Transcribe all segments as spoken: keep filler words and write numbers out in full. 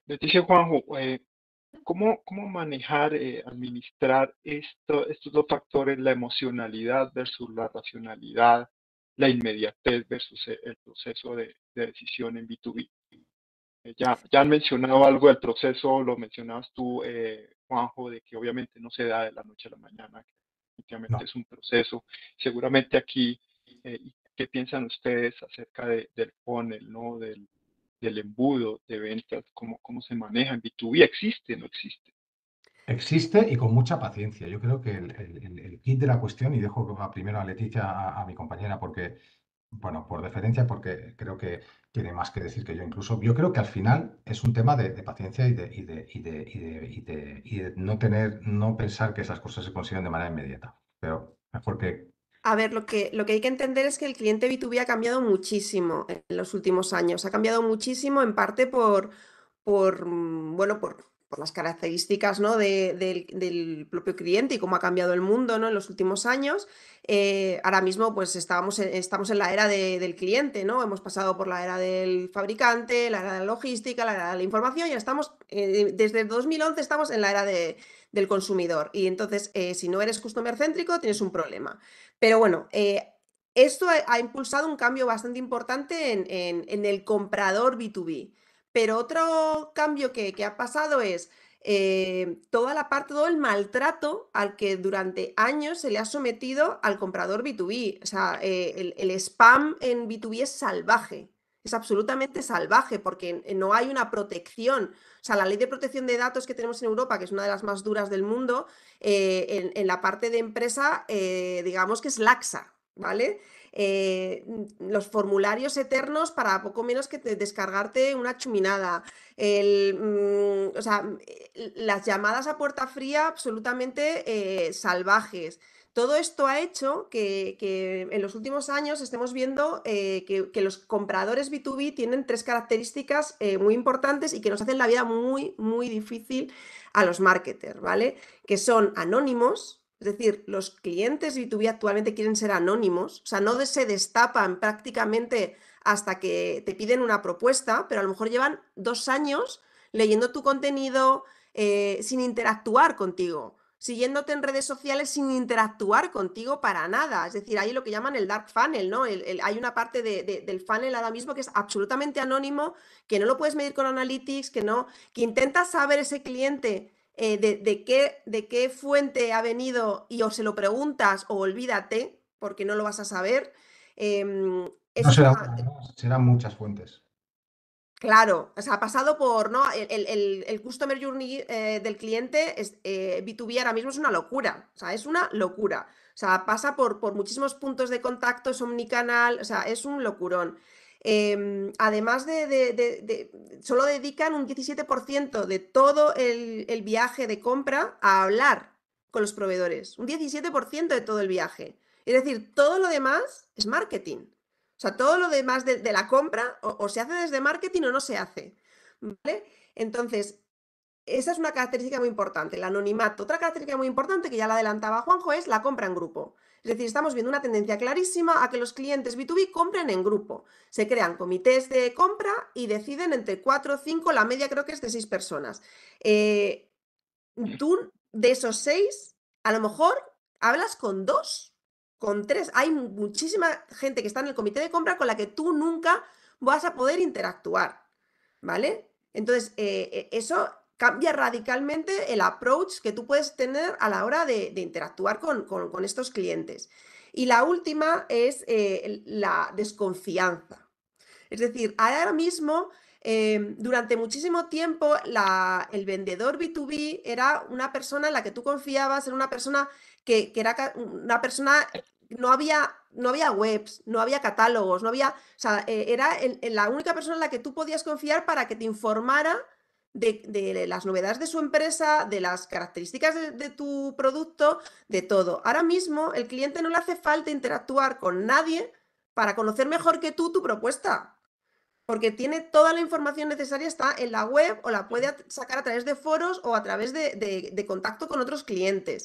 Leticia, Juanjo, eh, ¿cómo, cómo manejar, eh, administrar esto, estos dos factores, la emocionalidad versus la racionalidad, la inmediatez versus e- el proceso de, de decisión en B dos B? Eh, ya, ya han mencionado algo del proceso, lo mencionabas tú, eh, Juanjo, de que obviamente no se da de la noche a la mañana, que definitivamente No. es un proceso. Seguramente aquí, eh, ¿y ¿qué piensan ustedes acerca de- del funnel, ¿no? Del, del embudo de ventas, cómo, cómo se maneja en B dos B? ¿Existe o no existe? Existe y con mucha paciencia. Yo creo que el, el- el- el kit de la cuestión, y dejo a- primero a Leticia, a, a mi compañera, porque, bueno, por deferencia, porque creo que tiene más que decir que yo incluso. Yo creo que al final es un tema de, de paciencia y de, y de, y de, y de, y de- y de no tener, no pensar que esas cosas se consiguen de manera inmediata. Pero mejor que. A ver, lo que, lo que hay que entender es que el cliente B dos B ha cambiado muchísimo en los últimos años. Ha cambiado muchísimo en parte por, por, mm, bueno, por, por las características, ¿no? de- del, del propio cliente y cómo ha cambiado el mundo, ¿no? En los últimos años. Eh, ahora mismo pues estábamos en, estamos en la era de- del cliente, ¿no? Hemos pasado por la era del fabricante, la era de la logística, la era de la información, y ya estamos, eh, desde el dos mil once estamos en la era de- del consumidor. Y entonces, eh, si no eres customer céntrico, tienes un problema. Pero bueno, eh, esto ha, ha impulsado un cambio bastante importante en, en- en el comprador B dos B. Pero otro cambio que, que ha pasado es eh, toda la parte, todo el maltrato al que durante años se le ha sometido al comprador B dos B. O sea, eh, el, el spam en B dos B es salvaje, es absolutamente salvaje porque no hay una protección. O sea, la ley de protección de datos que tenemos en Europa, que es una de las más duras del mundo, eh, en, en la parte de empresa, eh, digamos que es laxa, ¿vale? Eh, los formularios eternos para poco menos que te- descargarte una chuminada. El, mm, o sea, eh, las llamadas a puerta fría absolutamente eh, salvajes. Todo esto ha hecho que, que en los últimos años estemos viendo eh, que, que los compradores B dos B tienen tres características eh, muy importantes y que nos hacen la vida muy, muy difícil a los marketers, ¿vale? Que son anónimos, es decir, los clientes B dos B actualmente quieren ser anónimos, o sea, no se destapan prácticamente hasta que te piden una propuesta, pero a lo mejor llevan dos años leyendo tu contenido eh, sin interactuar contigo, siguiéndote en redes sociales sin interactuar contigo para nada. Es decir, hay lo que llaman el dark funnel, ¿no? El, el, hay una parte de, de, del funnel ahora mismo que es absolutamente anónimo, que no lo puedes medir con analytics, que no, que intentas saber ese cliente eh, de, de, qué, de qué fuente ha venido y o se lo preguntas o olvídate, porque no lo vas a saber. Eh, No eso es será una, una, ¿no? Serán muchas fuentes. Claro, o sea, ha pasado por, ¿no? El, el- el- el customer journey eh, del cliente es, eh, B dos B ahora mismo es una locura, o sea, es una locura. O sea, pasa por, por muchísimos puntos de contacto, es omnicanal, o sea, es un locurón. Em, además de, de- de- de- solo dedican un diecisiete por ciento de todo el, el viaje de compra a hablar con los proveedores, un diecisiete por ciento de todo el viaje. Es decir, todo lo demás es marketing. O sea, todo lo demás de, de la compra o, o se hace desde marketing o no se hace, ¿vale? Entonces, esa es una característica muy importante, el anonimato. Otra característica muy importante, que ya la adelantaba Juanjo, es la compra en grupo. Es decir, estamos viendo una tendencia clarísima a que los clientes B dos B compren en grupo. Se crean comités de compra y deciden entre cuatro o cinco, la media creo que es de seis personas. Eh, tú, de esos seis, a lo mejor hablas con dos, con tres. Hay muchísima gente que está en el comité de compra con la que tú nunca vas a poder interactuar, ¿vale? Entonces, eh, eh, eso cambia radicalmente el approach que tú puedes tener a la hora de, de interactuar con, con- con estos clientes. Y la última es eh, la desconfianza. Es decir, ahora mismo, eh, durante muchísimo tiempo, la- el vendedor B dos B era una persona en la que tú confiabas, era una persona que, que era ca- una persona, no había, no había webs, no había catálogos, no había, o sea, eh, era el- el- la única persona en la que tú podías confiar para que te informara de, de las novedades de su empresa, de las características de, de tu producto, de todo. Ahora mismo, el cliente no le hace falta interactuar con nadie para conocer mejor que tú tu propuesta. Porque tiene toda la información necesaria, está en la web o la puede sacar a través de foros o a través de, de- de contacto con otros clientes.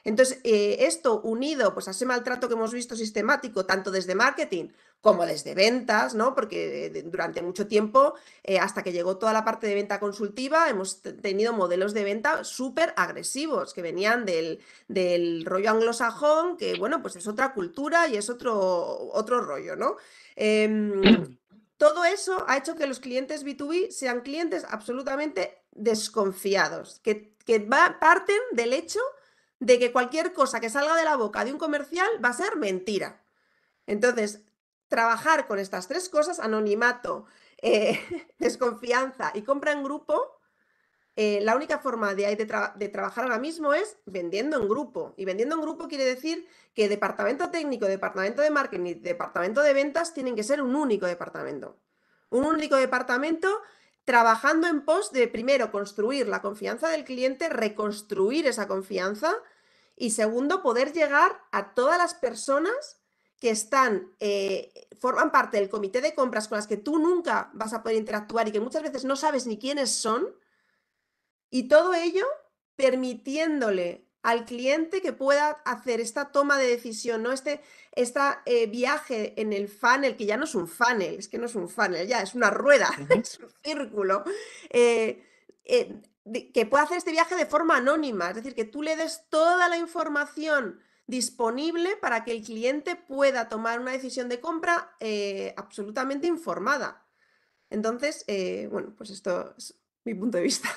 Entonces, eh, esto unido pues, a ese maltrato que hemos visto sistemático, tanto desde marketing como desde ventas, ¿no? Porque eh, durante mucho tiempo, eh, hasta que llegó toda la parte de venta consultiva, hemos tenido modelos de venta súper agresivos que venían del, del rollo anglosajón, que bueno, pues es otra cultura y es otro, otro rollo, ¿no? Eh, todo eso ha hecho que los clientes B dos B sean clientes absolutamente desconfiados, que, que va, parten del hecho de que cualquier cosa que salga de la boca de un comercial va a ser mentira. Entonces, trabajar con estas tres cosas, anonimato, eh, desconfianza y compra en grupo, eh, la única forma de, de, tra de, trabajar ahora mismo es vendiendo en grupo. Y vendiendo en grupo quiere decir que departamento técnico, departamento de marketing, departamento de ventas tienen que ser un único departamento. Un único departamento trabajando en pos de, primero, construir la confianza del cliente, reconstruir esa confianza y, segundo, poder llegar a todas las personas que están, eh, forman parte del comité de compras con las que tú nunca vas a poder interactuar y que muchas veces no sabes ni quiénes son. Y todo ello permitiéndole al cliente que pueda hacer esta toma de decisión, ¿no? Este, esta, eh, viaje en el funnel, que ya no es un funnel, es que no es un funnel, ya es una rueda, Ujú. es un círculo, eh, eh, de, que pueda hacer este viaje de forma anónima, es decir, que tú le des toda la información disponible para que el cliente pueda tomar una decisión de compra eh, absolutamente informada. Entonces, eh, bueno, pues esto es mi punto de vista.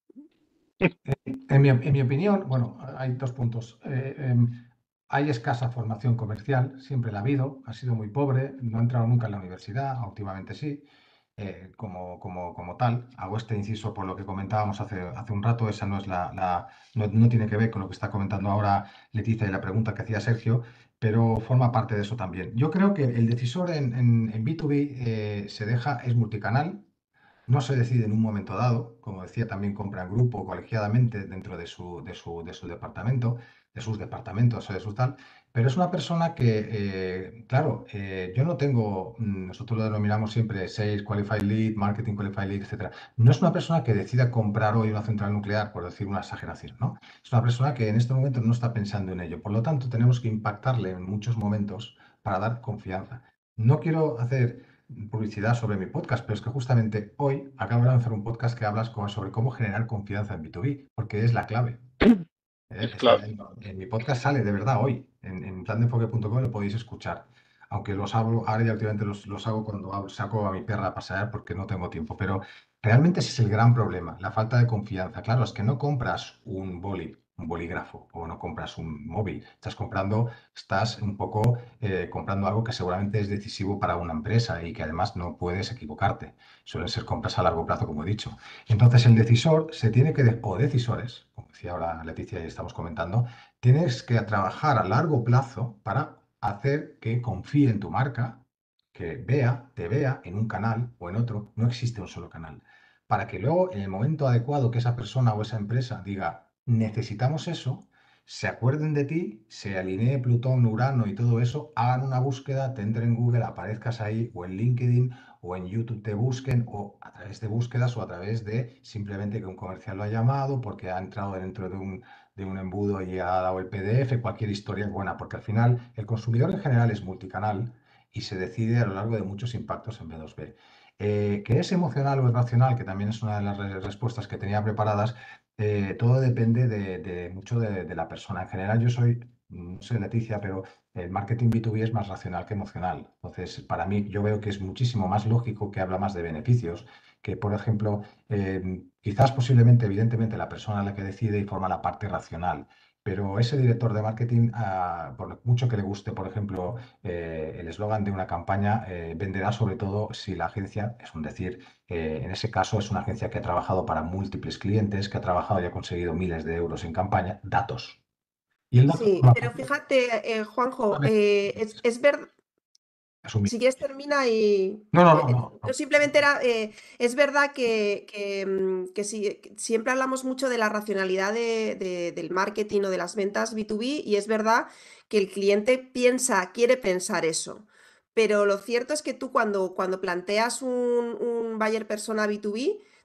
En mi, en mi opinión, bueno, hay dos puntos. Eh, eh, hay escasa formación comercial, siempre la ha habido, ha sido muy pobre, no he entrado nunca en la universidad, últimamente sí, eh, como, como, como tal. Hago este inciso por lo que comentábamos hace, hace un rato, esa no es la, la no, no tiene que ver con lo que está comentando ahora Leticia y la pregunta que hacía Sergio, pero forma parte de eso también. Yo creo que el decisor en, en, en B dos B eh, se deja, es multicanal. No se decide en un momento dado, como decía, también compra en grupo, colegiadamente dentro de su, de su, de su departamento, de sus departamentos o de su tal, pero es una persona que, eh, claro, eh, yo no tengo, mm, nosotros lo denominamos siempre Sales Qualified Lead, Marketing Qualified Lead, etcétera. No es una persona que decida comprar hoy una central nuclear, por decir una exageración, ¿no? Es una persona que en este momento no está pensando en ello. Por lo tanto, tenemos que impactarle en muchos momentos para dar confianza. No quiero hacer publicidad sobre mi podcast, pero es que justamente hoy acabo de lanzar un podcast que hablas co- sobre cómo generar confianza en B dos B, porque es la clave. ¿eh? Es Está clave. en, en mi podcast sale de verdad hoy, en, en plan de enfoque punto com lo podéis escuchar. Aunque los hablo, ahora ya últimamente los, los hago cuando hablo- saco a mi perra a pasear porque no tengo tiempo, pero realmente ese es el gran problema, la falta de confianza. Claro, es que no compras un boli, un bolígrafo o no compras un móvil, estás comprando, estás un poco eh, comprando algo que seguramente es decisivo para una empresa y que además no puedes equivocarte. Suelen ser compras a largo plazo, como he dicho. Entonces, el decisor se tiene que, de- o decisores, como decía ahora Leticia y estamos comentando, tienes que trabajar a largo plazo para hacer que confíe en tu marca, que vea, te vea en un canal o en otro, no existe un solo canal, para que luego en el momento adecuado que esa persona o esa empresa diga, necesitamos eso, se acuerden de ti, se alinee Plutón, Urano y todo eso, hagan una búsqueda, te entren en Google, aparezcas ahí o en LinkedIn o en YouTube te busquen o a través de búsquedas o a través de simplemente que un comercial lo ha llamado porque ha entrado dentro de un, de un embudo y ha dado el P D F, cualquier historia es buena, porque al final el consumidor en general es multicanal y se decide a lo largo de muchos impactos en B dos B. Eh, que es emocional o es racional, que también es una de las re- respuestas que tenía preparadas, eh, todo depende de, de mucho de, de la persona. En general, yo soy, no sé, Leticia, pero el marketing B dos B es más racional que emocional. Entonces, para mí, yo veo que es muchísimo más lógico, que habla más de beneficios, que, por ejemplo, eh, quizás posiblemente, evidentemente, la persona la que decide y forma la parte racional. Pero ese director de marketing, ah, por mucho que le guste, por ejemplo, eh, el eslogan de una campaña, eh, venderá sobre todo si la agencia, es un decir, eh, en ese caso es una agencia que ha trabajado para múltiples clientes, que ha trabajado y ha conseguido miles de euros en campaña, datos. Y el dato Sí, forma pero parte fíjate, eh, Juanjo, de eh, es, es ver, asumir. si quieres termina y... No, no, no, eh, no, yo no. simplemente era, eh, es verdad que, que, mm, que sí, que siempre hablamos mucho de la racionalidad de- de- del marketing o de las ventas B dos B y es verdad que el cliente piensa, quiere pensar eso. Pero lo cierto es que tú cuando, cuando planteas un, un buyer persona B dos B,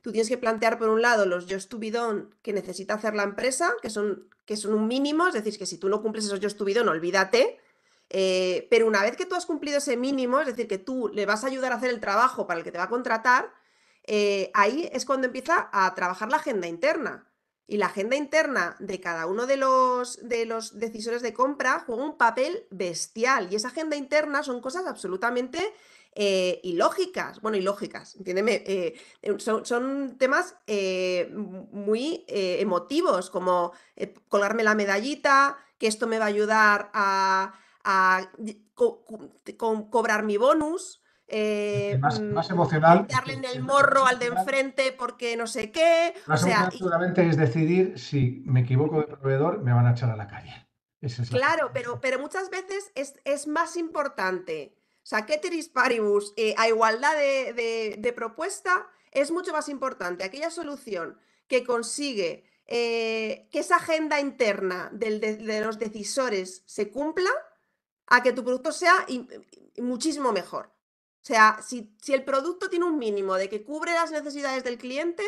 tú tienes que plantear por un lado los just to be done que necesita hacer la empresa, que son, que son un mínimo, es decir, que si tú no cumples esos just to be done, olvídate. Eh, pero una vez que tú has cumplido ese mínimo, es decir, que tú le vas a ayudar a hacer el trabajo para el que te va a contratar, eh, ahí es cuando empieza a trabajar la agenda interna. Y la agenda interna de cada uno de los, de los decisores de compra juega un papel bestial. Y esa agenda interna son cosas absolutamente eh, ilógicas. Bueno, ilógicas, entiéndeme. Eh, son, son temas eh, muy eh, emotivos, como eh, colgarme la medallita, que esto me va a ayudar a, a co co cobrar mi bonus. Eh, Más, más mm, emocional, darle en el es- morro más al de emocional, enfrente porque no sé qué. O más sea, emocional y, seguramente es decidir si me equivoco de proveedor, me van a echar a la calle. Esa es la cosa. claro, pero, pero muchas veces es, es más importante. O sea, ceteris paribus, eh, a igualdad de, de- de propuesta, es mucho más importante aquella solución que consigue eh, que esa agenda interna del de, de los decisores se cumpla, a que tu producto sea y- y muchísimo mejor. O sea, si, si el producto tiene un mínimo de que cubre las necesidades del cliente,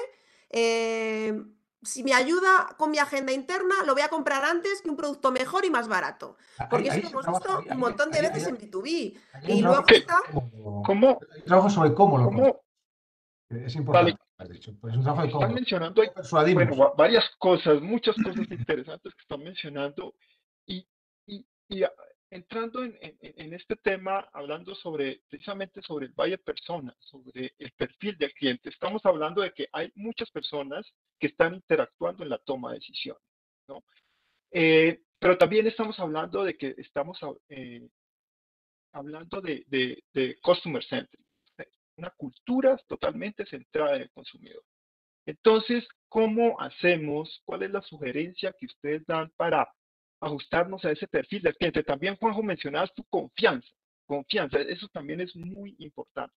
eh, si me ayuda con mi agenda interna, lo voy a comprar antes que un producto mejor y más barato. Ahí, Porque eso ahí lo se hemos trabaja, visto ahí, un ahí- montón de ahí- veces ahí- en B dos B. ahí hay un Y trabajo luego Ok, está, sobre cómo, ¿cómo, hay un trabajo sobre cómo lo cómo, consigues. Es vale, importante, has dicho. Pues es un trabajo de están cómo, mencionando, ahí, cómo bueno, persuadimos. va- varias cosas, muchas cosas interesantes que están mencionando y, y, y, ah, entrando en, en- en este tema, hablando sobre, precisamente sobre el buyer persona, sobre el perfil del cliente, estamos hablando de que hay muchas personas que están interactuando en la toma de decisiones, ¿no? Eh, pero también estamos hablando de que estamos eh, hablando de, de, de customer centric, una cultura totalmente centrada en el consumidor. Entonces, ¿cómo hacemos? ¿Cuál es la sugerencia que ustedes dan para ajustarnos a ese perfil del cliente? También, Juanjo, mencionabas tu confianza. Confianza, eso también es muy importante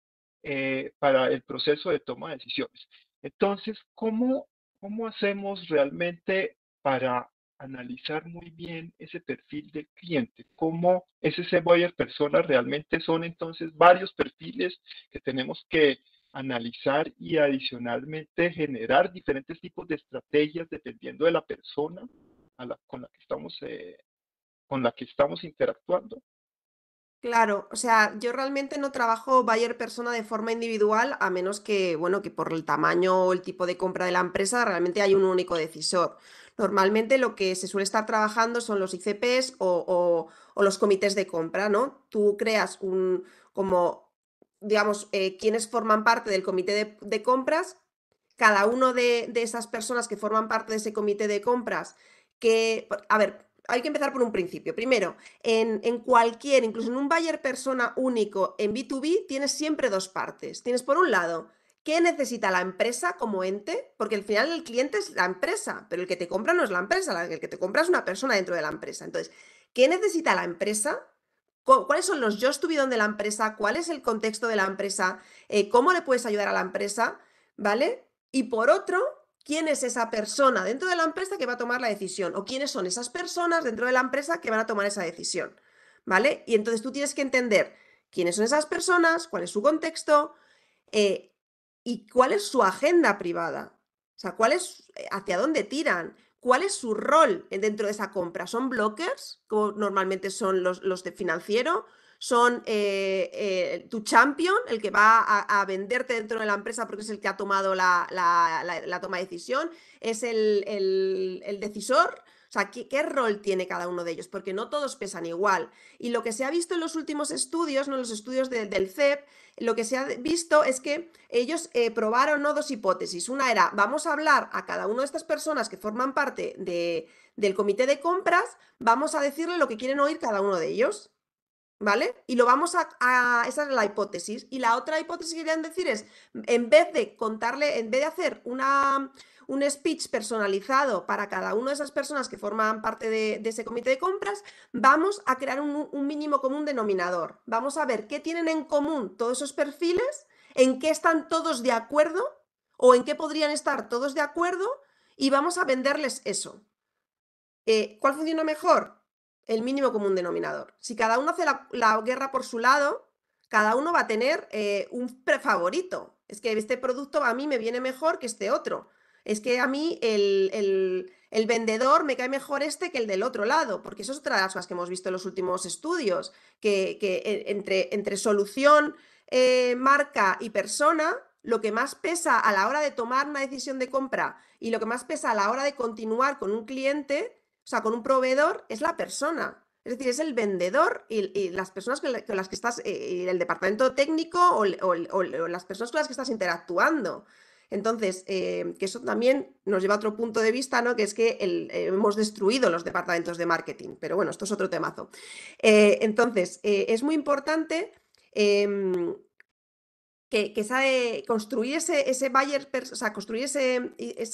eh, para el proceso de toma de decisiones. Entonces, ¿cómo, cómo hacemos realmente para analizar muy bien ese perfil del cliente? ¿Cómo es ese buyer persona? Realmente son entonces varios perfiles que tenemos que analizar y adicionalmente generar diferentes tipos de estrategias dependiendo de la persona a la, con la que estamos eh, con la que estamos interactuando. claro, o sea, yo realmente no trabajo buyer persona de forma individual, a menos que, bueno, que por el tamaño o el tipo de compra de la empresa realmente hay un único decisor. Normalmente lo que se suele estar trabajando son los I C Ps o, o- o los comités de compra, ¿no? Tú creas un, como, digamos, eh, quienes forman parte del comité de, de compras, cada uno de, de esas personas que forman parte de ese comité de compras, que, a ver, hay que empezar por un principio. Primero, en, en, cualquier, incluso en un buyer persona único en B dos B, tienes siempre dos partes. Tienes por un lado, ¿qué necesita la empresa como ente? Porque al final el cliente es la empresa, pero el que te compra no es la empresa, el que te compra es una persona dentro de la empresa. Entonces, ¿qué necesita la empresa? ¿Cuáles son los just to be done de la empresa? ¿Cuál es el contexto de la empresa? Eh, ¿Cómo le puedes ayudar a la empresa? ¿Vale? Y por otro, ¿quién es esa persona dentro de la empresa que va a tomar la decisión? ¿O quiénes son esas personas dentro de la empresa que van a tomar esa decisión? ¿Vale? Y entonces tú tienes que entender quiénes son esas personas, cuál es su contexto eh, y cuál es su agenda privada. O sea, cuál es, hacia dónde tiran, cuál es su rol dentro de esa compra. ¿Son blockers, como normalmente son los, los de financiero? ¿Son eh, eh, tu champion, el que va a, a, venderte dentro de la empresa porque es el que ha tomado la, la, la, la toma de decisión? ¿Es el, el, el decisor? O sea, ¿qué, ¿qué rol tiene cada uno de ellos? Porque no todos pesan igual. Y lo que se ha visto en los últimos estudios, ¿no? Los estudios de, del C E P, lo que se ha visto es que ellos eh, probaron, ¿no?, dos hipótesis. Una era, vamos a hablar a cada una de estas personas que forman parte de, del comité de compras, vamos a decirle lo que quieren oír cada uno de ellos. ¿Vale? Y lo vamos a, a... Esa es la hipótesis. Y la otra hipótesis que querían decir es, en vez de contarle, en vez de hacer una, un speech personalizado para cada una de esas personas que forman parte de, de ese comité de compras, vamos a crear un, un mínimo común denominador. Vamos a ver qué tienen en común todos esos perfiles, en qué están todos de acuerdo o en qué podrían estar todos de acuerdo y vamos a venderles eso. Eh, ¿Cuál funciona mejor? El mínimo común denominador. Si cada uno hace la, la guerra por su lado, cada uno va a tener eh, un prefavorito. Es que este producto a mí me viene mejor que este otro. Es que a mí el, el, el vendedor me cae mejor este que el del otro lado, porque eso es otra de las cosas que hemos visto en los últimos estudios, que, que entre, entre solución, eh, marca y persona, lo que más pesa a la hora de tomar una decisión de compra y lo que más pesa a la hora de continuar con un cliente, o sea, con un proveedor, es la persona. Es decir, es el vendedor y, y las personas con, la, con, las que estás, eh, el departamento técnico o, o, o, o, las personas con las que estás interactuando. Entonces, eh, que eso también nos lleva a otro punto de vista, ¿no? Que es que el, eh, hemos destruido los departamentos de marketing, pero bueno, esto es otro temazo. Eh, entonces, eh, es muy importante eh, que, que sabe construir ese, ese buyer, o sea, construir ese,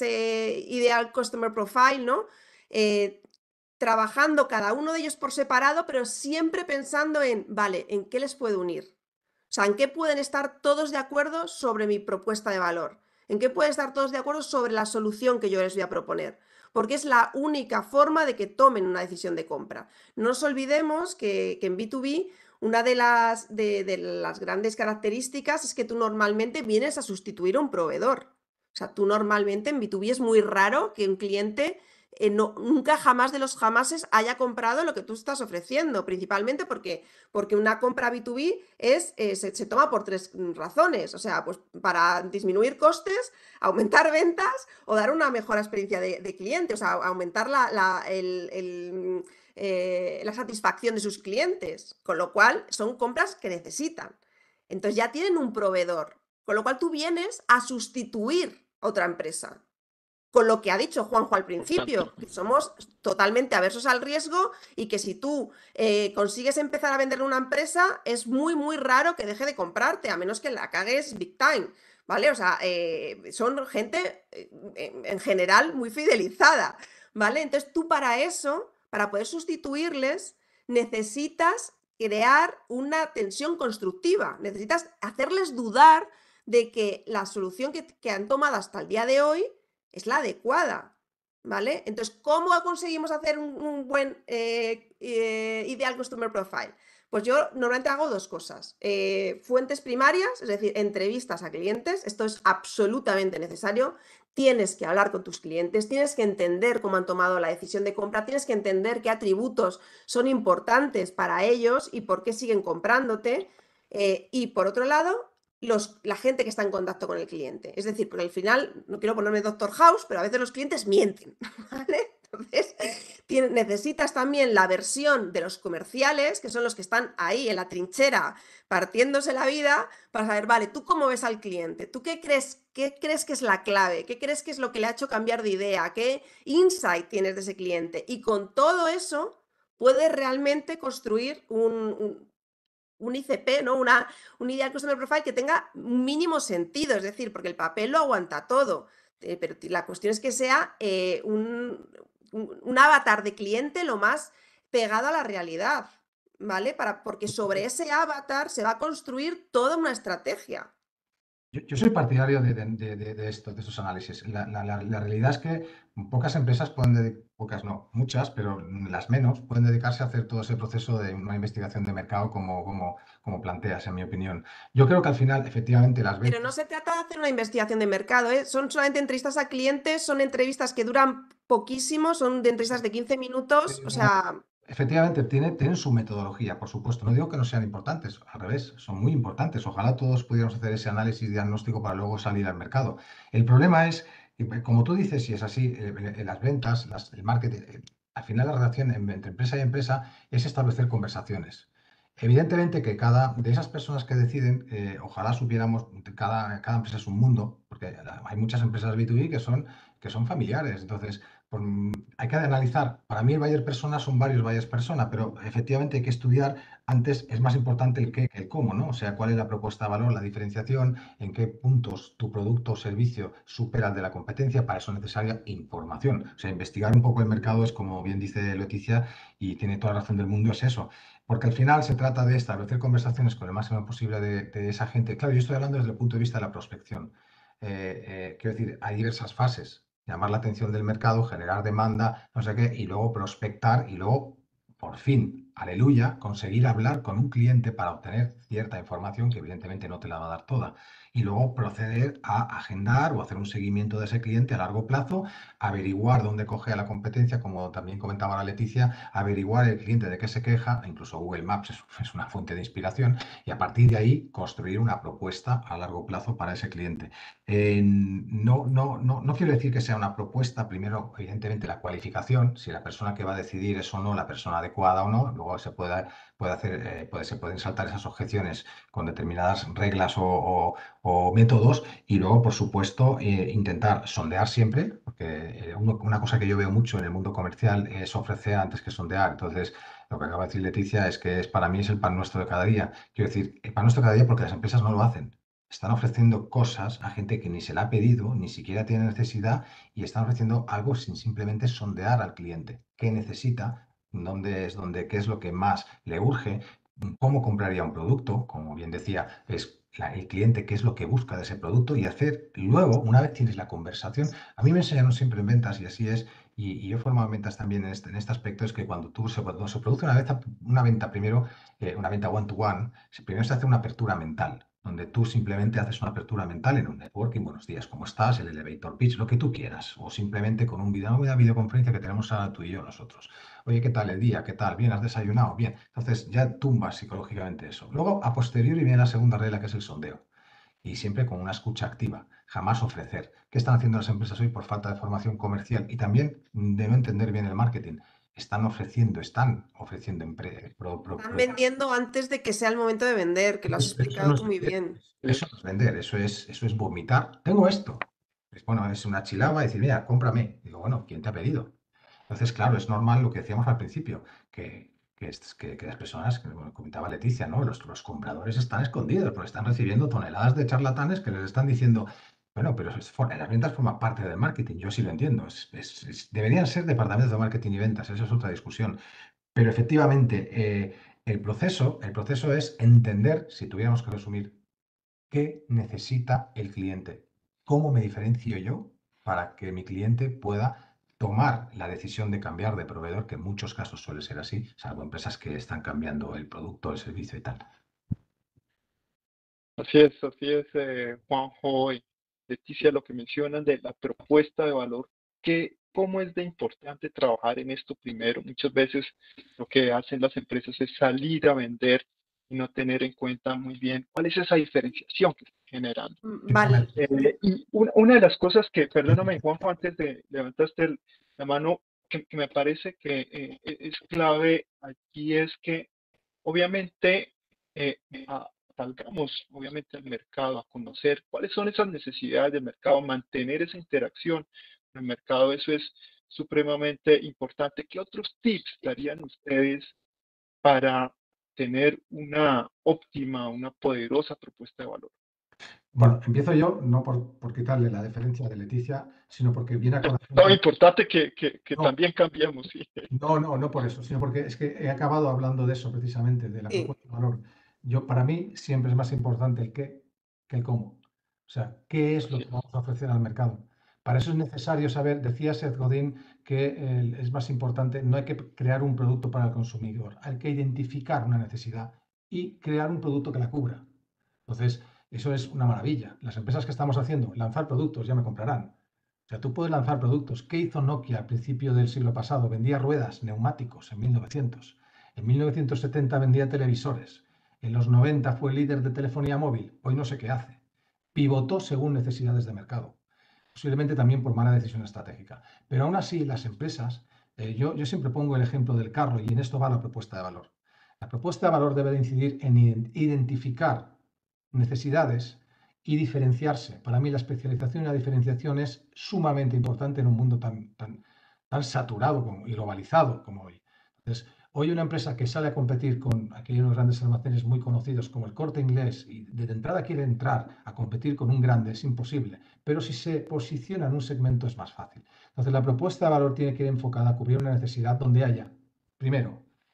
ese ideal customer profile, ¿no? Eh, trabajando cada uno de ellos por separado, pero siempre pensando en, vale, ¿en qué les puedo unir? O sea, ¿en qué pueden estar todos de acuerdo sobre mi propuesta de valor? ¿En qué pueden estar todos de acuerdo sobre la solución que yo les voy a proponer? Porque es la única forma de que tomen una decisión de compra. No nos olvidemos que, que en B dos B una de las, de, de las grandes características es que tú normalmente vienes a sustituir a un proveedor. O sea, tú normalmente en B dos B es muy raro que un cliente Eh, no, nunca jamás de los jamases haya comprado lo que tú estás ofreciendo, principalmente porque, porque una compra B dos B es, eh, se, se toma por tres razones, o sea, pues para disminuir costes, aumentar ventas o dar una mejor experiencia de, de cliente, o sea, aumentar la, la, el, el, eh, la satisfacción de sus clientes, con lo cual son compras que necesitan. Entonces ya tienen un proveedor, con lo cual tú vienes a sustituir otra empresa. Con lo que ha dicho Juanjo al principio, que somos totalmente aversos al riesgo y que si tú eh, consigues empezar a vender una empresa, es muy, muy raro que deje de comprarte, a menos que la cagues big time, ¿vale? O sea, eh, son gente eh, en general muy fidelizada, ¿vale? Entonces tú para eso, para poder sustituirles, necesitas crear una tensión constructiva, necesitas hacerles dudar de que la solución que, que han tomado hasta el día de hoy es la adecuada, ¿vale? Entonces, ¿cómo conseguimos hacer un, un buen eh, eh, ideal customer profile? Pues yo normalmente hago dos cosas. Eh, fuentes primarias, es decir, entrevistas a clientes. Esto es absolutamente necesario. Tienes que hablar con tus clientes, tienes que entender cómo han tomado la decisión de compra, tienes que entender qué atributos son importantes para ellos y por qué siguen comprándote. Eh, y por otro lado, Los, la gente que está en contacto con el cliente. Es decir, porque al final, no quiero ponerme Doctor House, pero a veces los clientes mienten, ¿vale? Entonces, tiene, necesitas también la versión de los comerciales, que son los que están ahí en la trinchera, partiéndose la vida, para saber, vale, ¿tú cómo ves al cliente? ¿Tú qué crees, qué crees que es la clave? ¿Qué crees que es lo que le ha hecho cambiar de idea? ¿Qué insight tienes de ese cliente? Y con todo eso, puedes realmente construir un, un un I C P, ¿no? Una, un Ideal Customer Profile que tenga un mínimo sentido, es decir, porque el papel lo aguanta todo, eh, pero la cuestión es que sea eh, un, un, un avatar de cliente lo más pegado a la realidad, ¿vale? Para, porque sobre ese avatar se va a construir toda una estrategia. Yo, yo soy partidario de, de, de, de, esto, de estos análisis. La, la, la, la realidad es que pocas empresas pueden dedicar, pocas no, muchas, pero las menos, pueden dedicarse a hacer todo ese proceso de una investigación de mercado como, como, como planteas, en mi opinión. Yo creo que al final, efectivamente, las ventas... Pero no se trata de hacer una investigación de mercado, ¿eh? Son solamente entrevistas a clientes, son entrevistas que duran poquísimo, son de entrevistas de quince minutos, o sea... Efectivamente, tiene, tienen su metodología, por supuesto. No digo que no sean importantes, al revés, son muy importantes. Ojalá todos pudiéramos hacer ese análisis diagnóstico para luego salir al mercado. El problema es, como tú dices, si es así, eh, las ventas, las, el marketing, eh, al final la relación entre empresa y empresa es establecer conversaciones. Evidentemente que cada de esas personas que deciden, eh, ojalá supiéramos, cada, cada empresa es un mundo, porque hay muchas empresas B dos B que son, que son familiares. Entonces, por, hay que analizar. Para mí el buyer persona son varios buyers persona, pero efectivamente hay que estudiar. Antes es más importante el qué que el cómo, ¿no? O sea, cuál es la propuesta de valor, la diferenciación, en qué puntos tu producto o servicio supera el de la competencia. Para eso es necesaria información. O sea, investigar un poco el mercado es, como bien dice Leticia, y tiene toda la razón del mundo, es eso. Porque al final se trata de establecer conversaciones con el máximo posible de, de esa gente. Claro, yo estoy hablando desde el punto de vista de la prospección. Eh, eh, quiero decir, hay diversas fases. Llamar la atención del mercado, generar demanda, no sé qué, y luego prospectar y luego, por fin, aleluya, conseguir hablar con un cliente para obtener cierta información que evidentemente no te la va a dar toda. Y luego proceder a agendar o hacer un seguimiento de ese cliente a largo plazo, averiguar dónde coge a la competencia, como también comentaba la Leticia, averiguar el cliente de qué se queja, incluso Google Maps es, es una fuente de inspiración, y a partir de ahí construir una propuesta a largo plazo para ese cliente. Eh, no, no, no, no quiero decir que sea una propuesta, primero, evidentemente, la cualificación, si la persona que va a decidir es o no la persona adecuada o no, luego se puede, puede hacer, eh, puede, se pueden saltar esas objeciones con determinadas reglas o, o, o métodos, y luego, por supuesto, eh, intentar sondear siempre, porque eh, uno, una cosa que yo veo mucho en el mundo comercial es ofrecer antes que sondear. Entonces, lo que acaba de decir Leticia es que es, para mí es el pan nuestro de cada día. Quiero decir, el pan nuestro de cada día porque las empresas no lo hacen. Están ofreciendo cosas a gente que ni se la ha pedido, ni siquiera tiene necesidad, y están ofreciendo algo sin simplemente sondear al cliente. ¿Qué necesita? ¿Dónde es, dónde, qué es lo que más le urge? ¿Cómo compraría un producto? Como bien decía, es la- el cliente qué es lo que busca de ese producto, y hacer luego, una vez tienes la conversación, a mí me enseñaron siempre en ventas y así es, y, y yo he formado en ventas también en este, en este aspecto, es que cuando tú se, cuando se produce una venta, una venta primero, eh, una venta one-to-one, se- primero se hace una apertura mental, donde tú simplemente haces una apertura mental en un networking, buenos días, ¿cómo estás? El elevator pitch, lo que tú quieras, o simplemente con un video, una videoconferencia que tenemos ahora tú y yo nosotros. Oye, ¿qué tal el día? ¿Qué tal? ¿Bien? ¿Has desayunado? Bien. Entonces ya tumbas psicológicamente eso. Luego, a posteriori, viene la segunda regla, que es el sondeo. Y siempre con una escucha activa, jamás ofrecer. ¿Qué están haciendo las empresas hoy por falta de formación comercial y también de no entender bien el marketing? Están ofreciendo, están ofreciendo empre- pro- pro- Están pro- vendiendo antes de que sea el momento de vender, que lo has Eso eso explicado no tú es muy vender, bien. Es, eso no es vender, eso es, eso es vomitar. Tengo esto. Pues, bueno, es una chilaba decir, mira, cómprame. Digo, bueno, ¿quién te ha pedido? Entonces, claro, es normal lo que decíamos al principio, que, que, es- que- que las personas, que bueno, comentaba Leticia, ¿no? Los, los compradores están escondidos porque están recibiendo toneladas de charlatanes que les están diciendo, bueno, pero es for- las ventas forman parte del marketing, yo sí lo entiendo. Es- es- es- deberían ser departamentos de marketing y ventas, eso es otra discusión. Pero efectivamente, eh, el proceso, el proceso es entender, si tuviéramos que resumir, qué necesita el cliente, cómo me diferencio yo para que mi cliente pueda tomar la decisión de cambiar de proveedor, que en muchos casos suele ser así, salvo empresas que están cambiando el producto, el servicio y tal. así es, así es, eh, Juanjo y Leticia, lo que mencionan de la propuesta de valor, que cómo es de importante trabajar en esto primero. Muchas veces lo que hacen las empresas es salir a vender y no tener en cuenta muy bien cuál es esa diferenciación que están generando. Mm, Vale, Eh, y una, una de las cosas que, perdóname, Juanjo, antes de levantaste el- la mano, que, que me parece que eh, e- es clave aquí es que obviamente eh, a- salgamos obviamente al mercado a conocer cuáles son esas necesidades del mercado, mantener esa interacción con el mercado, eso es supremamente importante. ¿Qué otros tips darían ustedes para tener una óptima, una poderosa propuesta de valor? Bueno, empiezo yo, no por, por quitarle la deferencia de Leticia, sino porque viene a colación Todo con... importante que, que, que No, también cambiemos, sí. no, no, no por eso, sino porque es que he acabado hablando de eso precisamente, de la sí. propuesta de valor. Yo, para mí, siempre es más importante el qué que el cómo. O sea, ¿qué es lo Así que es. vamos a ofrecer al mercado? Para eso es necesario saber, decía Seth Godin, que eh, es más importante, no hay que crear un producto para el consumidor, hay que identificar una necesidad y crear un producto que la cubra. Entonces, eso es una maravilla. Las empresas que estamos haciendo, lanzar productos, ya me comprarán. O sea, tú puedes lanzar productos. ¿Qué hizo Nokia al principio del siglo pasado? Vendía ruedas, neumáticos en mil novecientos. En mil novecientos setenta vendía televisores. En los noventa fue líder de telefonía móvil. Hoy no sé qué hace. Pivotó según necesidades de mercado. Posiblemente también por mala decisión estratégica. Pero aún así, las empresas, eh, yo, yo siempre pongo el ejemplo del carro, y en esto va la propuesta de valor. La propuesta de valor debe de incidir en identificar necesidades y diferenciarse. Para mí la especialización y la diferenciación es sumamente importante en un mundo tan, tan, tan saturado como, y globalizado como hoy. Entonces, hoy una empresa que sale a competir con aquellos grandes almacenes muy conocidos como el Corte Inglés y de entrada quiere entrar a competir con un grande, es imposible. Pero si se posiciona en un segmento es más fácil. Entonces, la propuesta de valor tiene que ir enfocada a cubrir una necesidad donde haya, primero,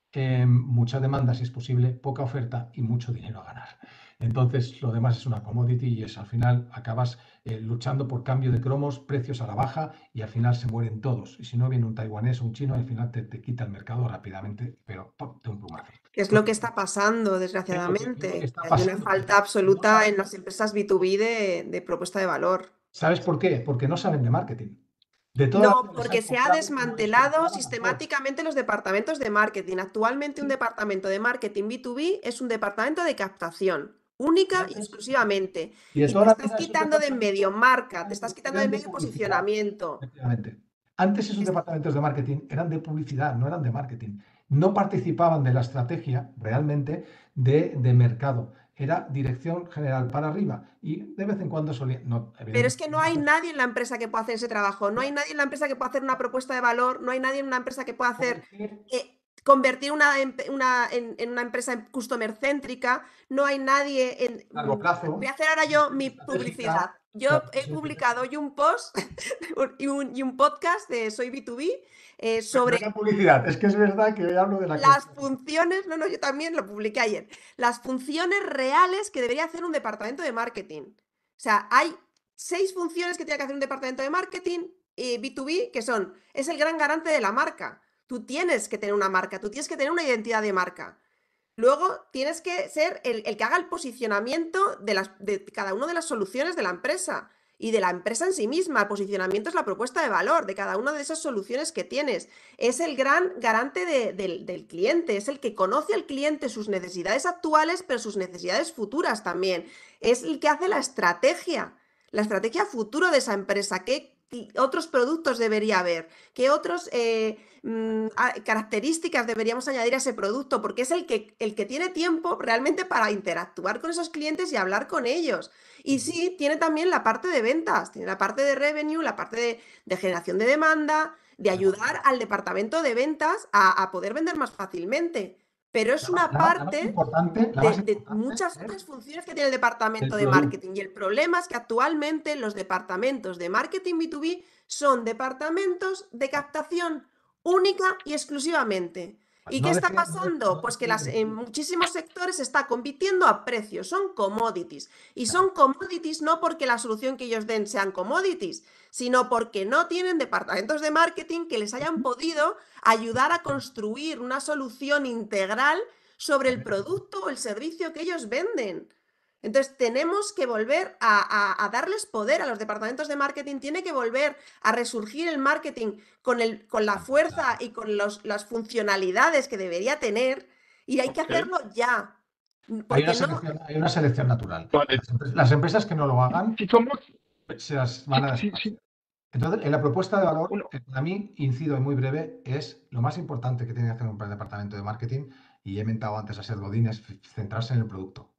eh, mucha demanda si es posible, poca oferta y mucho dinero a ganar. Entonces, lo demás es una commodity y es al final acabas eh, luchando por cambio de cromos, precios a la baja y al final se mueren todos. Y si no viene un taiwanés o un chino, al final te, te quita el mercado rápidamente, pero ¡pum!, de un plumazo. Que es lo que Entonces, está pasando, es lo que, es lo que desgraciadamente. está Hay una pasando. falta No absoluta saben- en las empresas B dos B de, de propuesta de valor. ¿Sabes por qué? Porque no saben de marketing. De toda la No, vida les han porque se ha comprado como les desmantelado compraba mejor. sistemáticamente los departamentos de marketing. Actualmente un Sí, departamento de marketing B dos B es un departamento de captación, única y antes, exclusivamente. y de Y toda te la estás vida esos quitando de en medio departamentos marca, te eran estás de, quitando de eran en de medio publicidad, posicionamiento. efectivamente. Antes esos Es- departamentos de marketing eran de publicidad, no eran de marketing. No participaban de la estrategia realmente de, de mercado. Era dirección general para arriba y de vez en cuando solían, no, Pero es que no hay evidentemente, nadie en la empresa que pueda hacer ese trabajo, no hay nadie en la empresa que pueda hacer una propuesta de valor, no hay nadie en una empresa que pueda hacer convertir eh, convertir una, empe- una- en, en una empresa en customer céntrica, no hay nadie en... a largo mm, Voy plazo, a hacer ahora yo visión mi estratégica. publicidad. Yo Claro, he visión publicado estratégica. hoy un post y un, y un podcast de Soy B dos B eh, No sobre era publicidad, es que es verdad que hoy hablo de la las cosa. funciones, no, no, yo también lo publiqué ayer, las funciones reales que debería hacer un departamento de marketing. O sea, hay seis funciones que tiene que hacer un departamento de marketing eh, B dos B, que son, es el gran garante de la marca. Tú tienes que tener una marca, tú tienes que tener una identidad de marca. Luego tienes que ser el, el que haga el posicionamiento de, las, de cada una de las soluciones de la empresa y de la empresa en sí misma. El posicionamiento es la propuesta de valor de cada una de esas soluciones que tienes. Es el gran garante de, de, del cliente, es el que conoce al cliente, sus necesidades actuales, pero sus necesidades futuras también. Es el que hace la estrategia, la estrategia futuro de esa empresa. ¿Qué otros productos debería haber? ¿Qué otros... Eh, características deberíamos añadir a ese producto? Porque es el que, el que tiene tiempo realmente para interactuar con esos clientes y hablar con ellos. Y sí, tiene también la parte de ventas, tiene la parte de revenue, la parte de, de generación de demanda, de ayudar al departamento de ventas a, a poder vender más fácilmente. Pero es La más, una la más- la más parte importante, la de, más de importante muchas es otras funciones que tiene el el departamento de producto. marketing. Y el problema es que actualmente los departamentos de marketing B dos B son departamentos de captación única y exclusivamente. Pues ¿Y qué no está decían, no, de- pasando? no Pues que decían las, del en producto. muchísimos sectores se está compitiendo a precios, son commodities. Y son commodities no porque la solución que ellos den sean commodities, sino porque no tienen departamentos de marketing que les hayan podido ayudar a construir una solución integral sobre el producto o el servicio que ellos venden. Entonces, tenemos que volver a, a, a, darles poder a los departamentos de marketing, tiene que volver a resurgir el marketing con, el, con la fuerza y con los, las funcionalidades que debería tener, y hay que Ok, hacerlo ya. Hay una Porque no, selección, hay una selección natural. vale. Las, empre- las empresas que no lo hagan Si somos, se las si, van a si, desaparecer. si Entonces, en la propuesta de valor, uno, eh, para mí, incido en muy breve, es lo más importante que tiene que hacer un departamento de marketing, y he mentado antes a Seth Godin, es centrarse en el producto.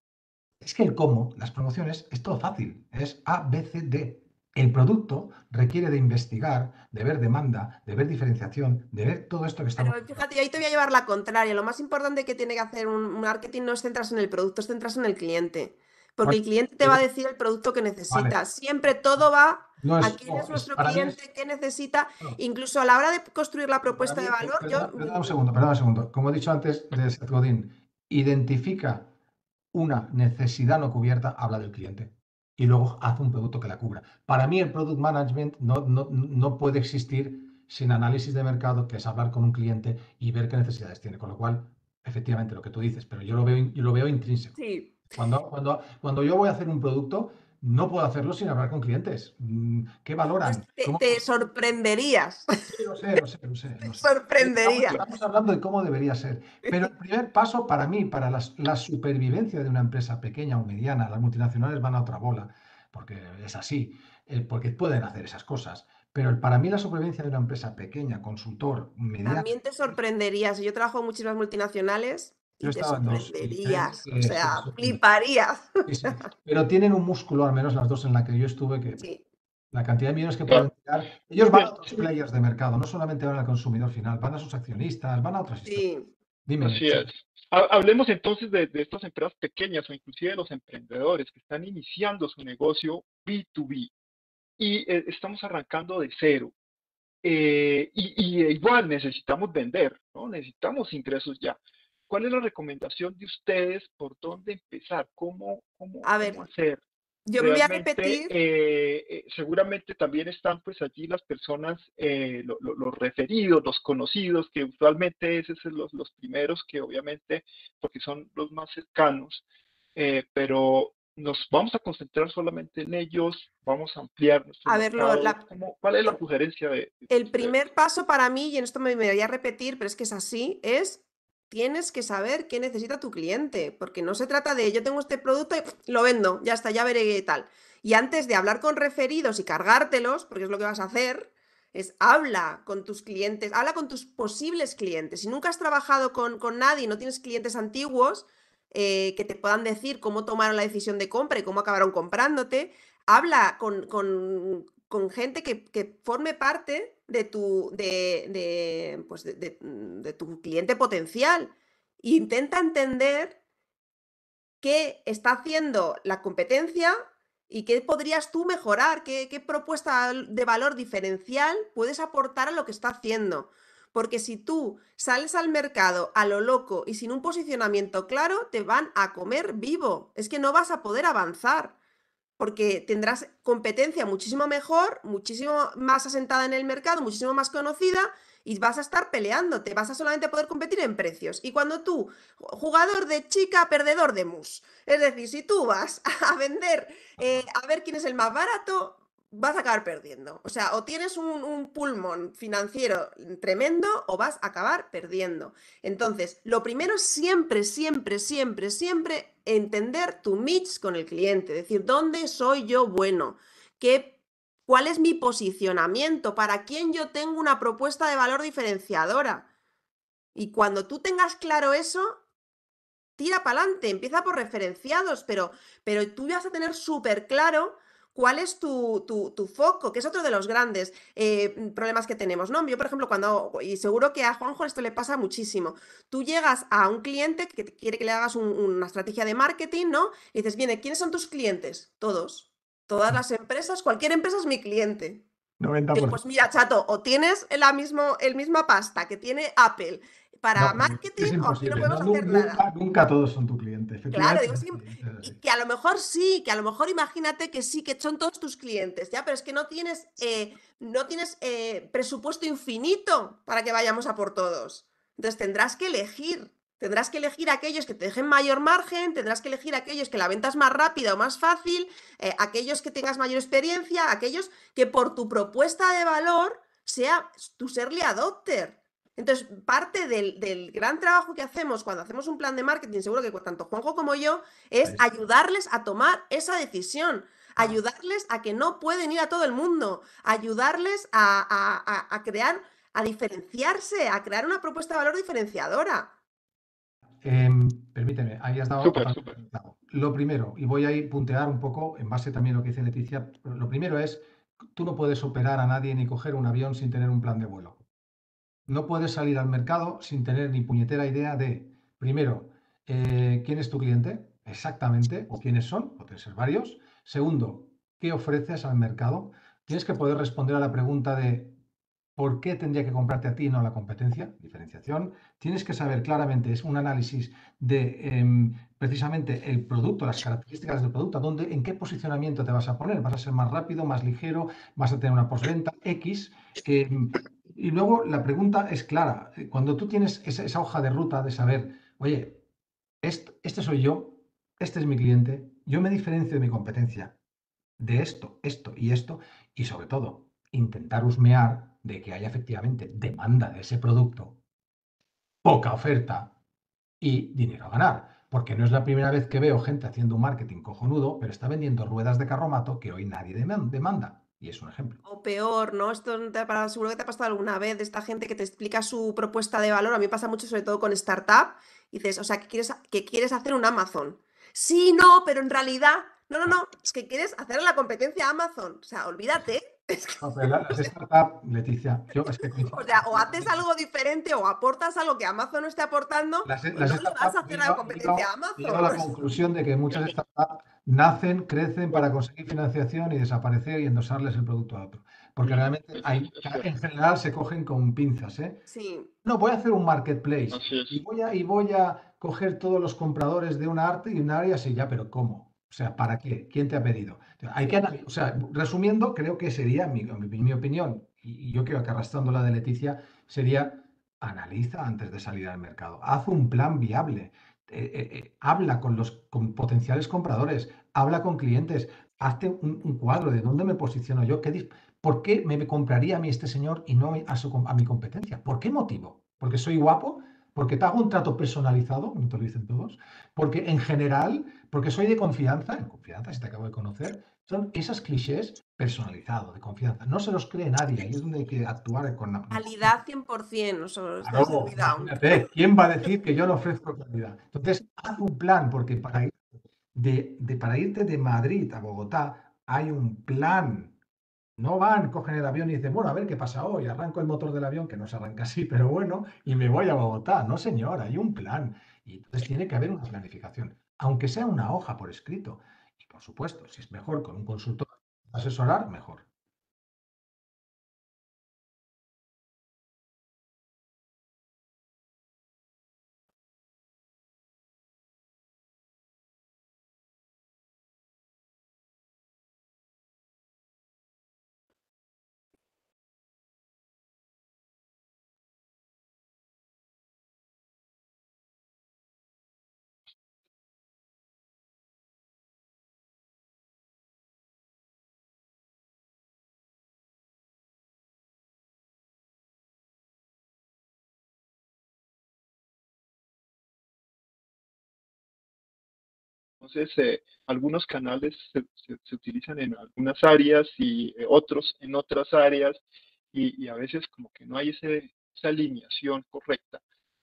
Es que el cómo, las promociones, es todo fácil, es A, B, C, D. El producto requiere de investigar, de ver demanda, de ver diferenciación, de ver todo esto que pero estamos... fíjate, ahí te voy a llevar la contraria. Lo más importante que tiene que hacer un marketing no es centrarse en el producto, es centrarse en el cliente. Porque Bueno, el cliente te va a eh, decir el producto que vale, necesita. Siempre todo va no a es, quién es no, es, nuestro para mí es, cliente, qué necesita. bueno, Incluso a la hora de construir la para propuesta mí, de eh, valor, yo... perdona, perdona un segundo, perdona un segundo. Como he dicho antes de Seth Godin, identifica una necesidad no cubierta, habla del cliente y luego hace un producto que la cubra. Para mí el product management no, no, no puede existir sin análisis de mercado, que es hablar con un cliente y ver qué necesidades tiene. Con lo cual, efectivamente, lo que tú dices, pero yo lo veo, yo lo veo intrínseco. Sí. Cuando, cuando, cuando yo voy a hacer un producto, no puedo hacerlo sin hablar con clientes. Mm, ¿Qué Pues valoran? te, ¿Cómo? te sorprenderías. Sí, lo sé, lo sé, lo sé, Te lo sé. Estamos, sorprenderías. estamos hablando de cómo debería ser. Pero el primer paso para mí, para las- la supervivencia de una empresa pequeña o mediana, las multinacionales van a otra bola, porque es así, eh, porque pueden hacer esas cosas. Pero el- para mí la supervivencia de una empresa pequeña, consultor, mediana, También te sorprenderías. Yo trabajo en muchísimas multinacionales yo he y te estado en dos, y créeme sorprenderías. O que se sea, sorprende. fliparías. Sí, sí. Pero tienen un músculo, al menos las dos en la que yo estuve, que Sí, la cantidad de millones que claro, pueden tirar, ellos van a bien, otros sí, players de mercado, no solamente van al consumidor final, van a sus accionistas, van a otras historias. sí. Dime, así es. Ha- Hablemos entonces de, de estas empresas pequeñas o inclusive de los emprendedores que están iniciando su negocio B dos B y eh, estamos arrancando de cero. eh, y, y igual necesitamos vender, ¿no? Necesitamos ingresos ya. ¿Cuál es la recomendación de ustedes por dónde empezar? ¿Cómo, cómo, A cómo ver, hacer? yo me voy a Realmente, repetir. eh, eh, seguramente también están pues allí las personas, eh, lo- lo- los referidos, los conocidos, que usualmente esos son los, los primeros que obviamente, porque son los más cercanos, eh, pero nos vamos a concentrar solamente en ellos, vamos a ampliar nuestro A ver, lo- mercado. la- ¿Cómo, cuál es la sugerencia de, de el ustedes? primer paso para mí, y en esto me, me voy a repetir, pero es que es así, es tienes que saber qué necesita tu cliente, porque no se trata de yo tengo este producto y lo vendo, ya está, ya veré qué tal. Y antes de hablar con referidos y cargártelos, porque es lo que vas a hacer, es habla con tus clientes, habla con tus posibles clientes. Si nunca has trabajado con, con nadie y no tienes clientes antiguos eh, que te puedan decir cómo tomaron la decisión de compra y cómo acabaron comprándote, habla con, con, con gente que, que, forme parte de tu, de, de, pues de, de, de tu cliente potencial. E intenta entender qué está haciendo la competencia y qué podrías tú mejorar, qué, qué propuesta de valor diferencial puedes aportar a lo que está haciendo. Porque si tú sales al mercado a lo loco y sin un posicionamiento claro, te van a comer vivo. Es que no vas a poder avanzar porque tendrás competencia muchísimo mejor, muchísimo más asentada en el mercado, muchísimo más conocida y vas a estar peleándote, vas a solamente poder competir en precios. Y cuando tú, jugador de chica, perdedor de mus, es decir, si tú vas a vender, eh, a ver quién es el más barato, vas a acabar perdiendo. O sea, o tienes un, un pulmón financiero tremendo o vas a acabar perdiendo. Entonces, lo primero siempre, siempre, siempre, siempre entender tu mix con el cliente, decir, ¿dónde soy yo bueno? ¿Qué, ¿Cuál es mi posicionamiento? ¿Para quién yo tengo una propuesta de valor diferenciadora? Y cuando tú tengas claro eso, tira para adelante, empieza por referenciados, pero, pero tú vas a tener súper claro cuál es tu, tu, tu, foco, que es otro de los grandes eh, problemas que tenemos, ¿no? Yo, por ejemplo, cuando, y seguro que a Juanjo esto le pasa muchísimo, tú llegas a un cliente que quiere que le hagas un, una estrategia de marketing, ¿no? Y dices, viene, ¿quiénes son tus clientes? Todos. Todas las empresas, cualquier empresa es mi cliente. Digo, pues noventa por ciento. mira, chato, o tienes la mismo, el misma pasta que tiene Apple para No, es marketing o aquí no imposible. No, podemos nu- hacer nada. nunca, nunca todos son tu cliente. Claro, Efectivamente, digo, es sí, así, es así. y que a lo mejor sí, que a lo mejor imagínate que sí, que son todos tus clientes, ya, pero es que no tienes, eh, no tienes eh, presupuesto infinito para que vayamos a por todos. Entonces tendrás que elegir, tendrás que elegir aquellos que te dejen mayor margen, tendrás que elegir aquellos que la venta es más rápida o más fácil, eh, aquellos que tengas mayor experiencia, aquellos que por tu propuesta de valor sea tu early adopter. Entonces, parte del, del, gran trabajo que hacemos cuando hacemos un plan de marketing, seguro que tanto Juanjo como yo, es ayudarles a tomar esa decisión, ayudarles a que no pueden ir a todo el mundo, ayudarles a, a, a crear, a diferenciarse, a crear una propuesta de valor diferenciadora. Eh, permíteme, ahí has dado Súper, totalmente súper. claro. Lo primero, y voy a ir puntear un poco en base también a lo que dice Leticia, lo primero es, tú no puedes operar a nadie ni coger un avión sin tener un plan de vuelo. No puedes salir al mercado sin tener ni puñetera idea de, primero, eh, quién es tu cliente, exactamente, o quiénes son, o pueden ser varios. Segundo, qué ofreces al mercado. Tienes que poder responder a la pregunta de por qué tendría que comprarte a ti y no a la competencia, diferenciación. Tienes que saber claramente, es un análisis de eh, precisamente el producto, las características del producto, dónde, en qué posicionamiento te vas a poner. Vas a ser más rápido, más ligero, vas a tener una postventa X. Eh, y luego la pregunta es clara. Cuando tú tienes esa, esa hoja de ruta de saber, oye, este, este soy yo, este es mi cliente, yo me diferencio de mi competencia de esto, esto y esto, y sobre todo, intentar husmear de que haya efectivamente demanda de ese producto, poca oferta y dinero a ganar. Porque no es la primera vez que veo gente haciendo un marketing cojonudo, pero está vendiendo ruedas de carromato que hoy nadie demanda. Y es un ejemplo. O peor, ¿no? Esto no te ha pasado, seguro que te ha pasado alguna vez de esta gente que te explica su propuesta de valor. A mí me pasa mucho, sobre todo con startup. Y dices, o sea, que quieres, que quieres hacer un Amazon. Sí, no, pero en realidad, no, no, no, es que quieres hacer la competencia a Amazon. O sea, olvídate, Es que, No, pero la- las startups, Leticia, yo es que o coincido sea, o contigo. haces algo diferente o aportas algo que Amazon no esté aportando, Las, o las no le vas a startups, yo, hacer la yo- competencia a yo he llegado Amazon. a la conclusión de que muchas startups nacen, crecen para conseguir financiación y desaparecer y endosarles el producto a otro. Porque Mm, realmente es, hay, es en cierto. general se cogen con pinzas, ¿eh? Sí, No, voy a hacer un marketplace Así y es. voy a, y voy a coger todos los compradores de una arte y una área, sí, ya, pero ¿cómo? O sea, ¿para qué? ¿Quién te ha pedido? O sea, hay que sí. analizar, o sea, resumiendo, creo que sería, mi, mi- mi opinión, y, y yo creo que arrastrando la de Leticia, sería analiza antes de salir al mercado, haz un plan viable, eh, eh, eh, habla con los con potenciales compradores, habla con clientes, hazte un, un cuadro de dónde me posiciono yo, qué, dis- ¿por qué me, me compraría a mí este señor y no a, su, a mi competencia? ¿Por qué motivo? ¿Porque soy guapo? ¿Porque te hago un trato personalizado? No te lo dicen todos. Porque en general, porque soy de confianza, en confianza, si te acabo de conocer, son esas clichés personalizados, de confianza. No se los cree nadie, ahí es donde hay que actuar con la... Calidad cien por ciento, eso estás Claro, olvidado. imagínate, ¿quién va a decir que yo no ofrezco calidad? Entonces, haz un plan, porque para, ir de, de- para irte de Madrid a Bogotá hay un plan. No van, cogen el avión y dicen, bueno, a ver qué pasa hoy, arranco el motor del avión, que no se arranca así, pero bueno, y me voy a Bogotá. No, señor, hay un plan. Y entonces tiene que haber una planificación, aunque sea una hoja por escrito. Y por supuesto, si es mejor con un consultor asesorar, mejor. Entonces, eh, algunos canales se, se- se utilizan en algunas áreas y eh, otros en otras áreas y, y a veces como que no hay ese, esa alineación correcta.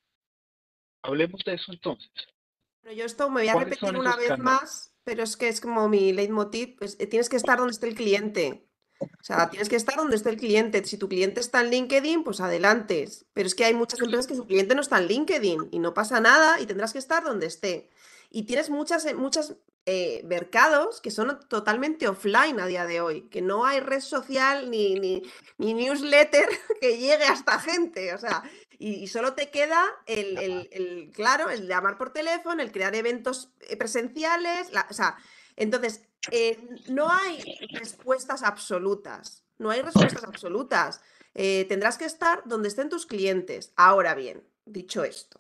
Hablemos de eso entonces. Pero yo esto me voy a ¿Cuáles repetir son una esos vez canales? más, pero es que es como mi leitmotiv, pues, eh, tienes que estar donde esté el cliente. O sea, tienes que estar donde esté el cliente. Si tu cliente está en LinkedIn, pues adelante. Pero es que hay muchas empresas que su cliente no está en LinkedIn y no pasa nada y tendrás que estar donde esté. Y tienes muchas, eh, muchas eh, mercados que son totalmente offline a día de hoy, que no hay red social ni, ni, ni newsletter que llegue a esta gente. O sea, y, y solo te queda el, el- el, claro, el llamar por teléfono, el crear eventos eh, presenciales, la- o sea, entonces, eh, no hay respuestas absolutas, no hay respuestas absolutas. Eh, tendrás que estar donde estén tus clientes. Ahora bien, dicho esto,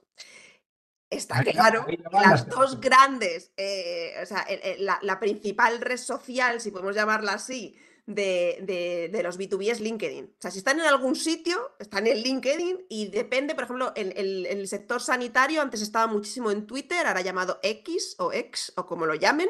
está Ahí ya, claro ahí ya que van las las dos tensiones. grandes, eh, o sea, el- el- la, la principal red social, si podemos llamarla así, de, de- de los B dos B es LinkedIn. O sea, si están en algún sitio, están en LinkedIn y depende, por ejemplo, en, en- en el sector sanitario, antes estaba muchísimo en Twitter, ahora llamado X o X o como lo llamen.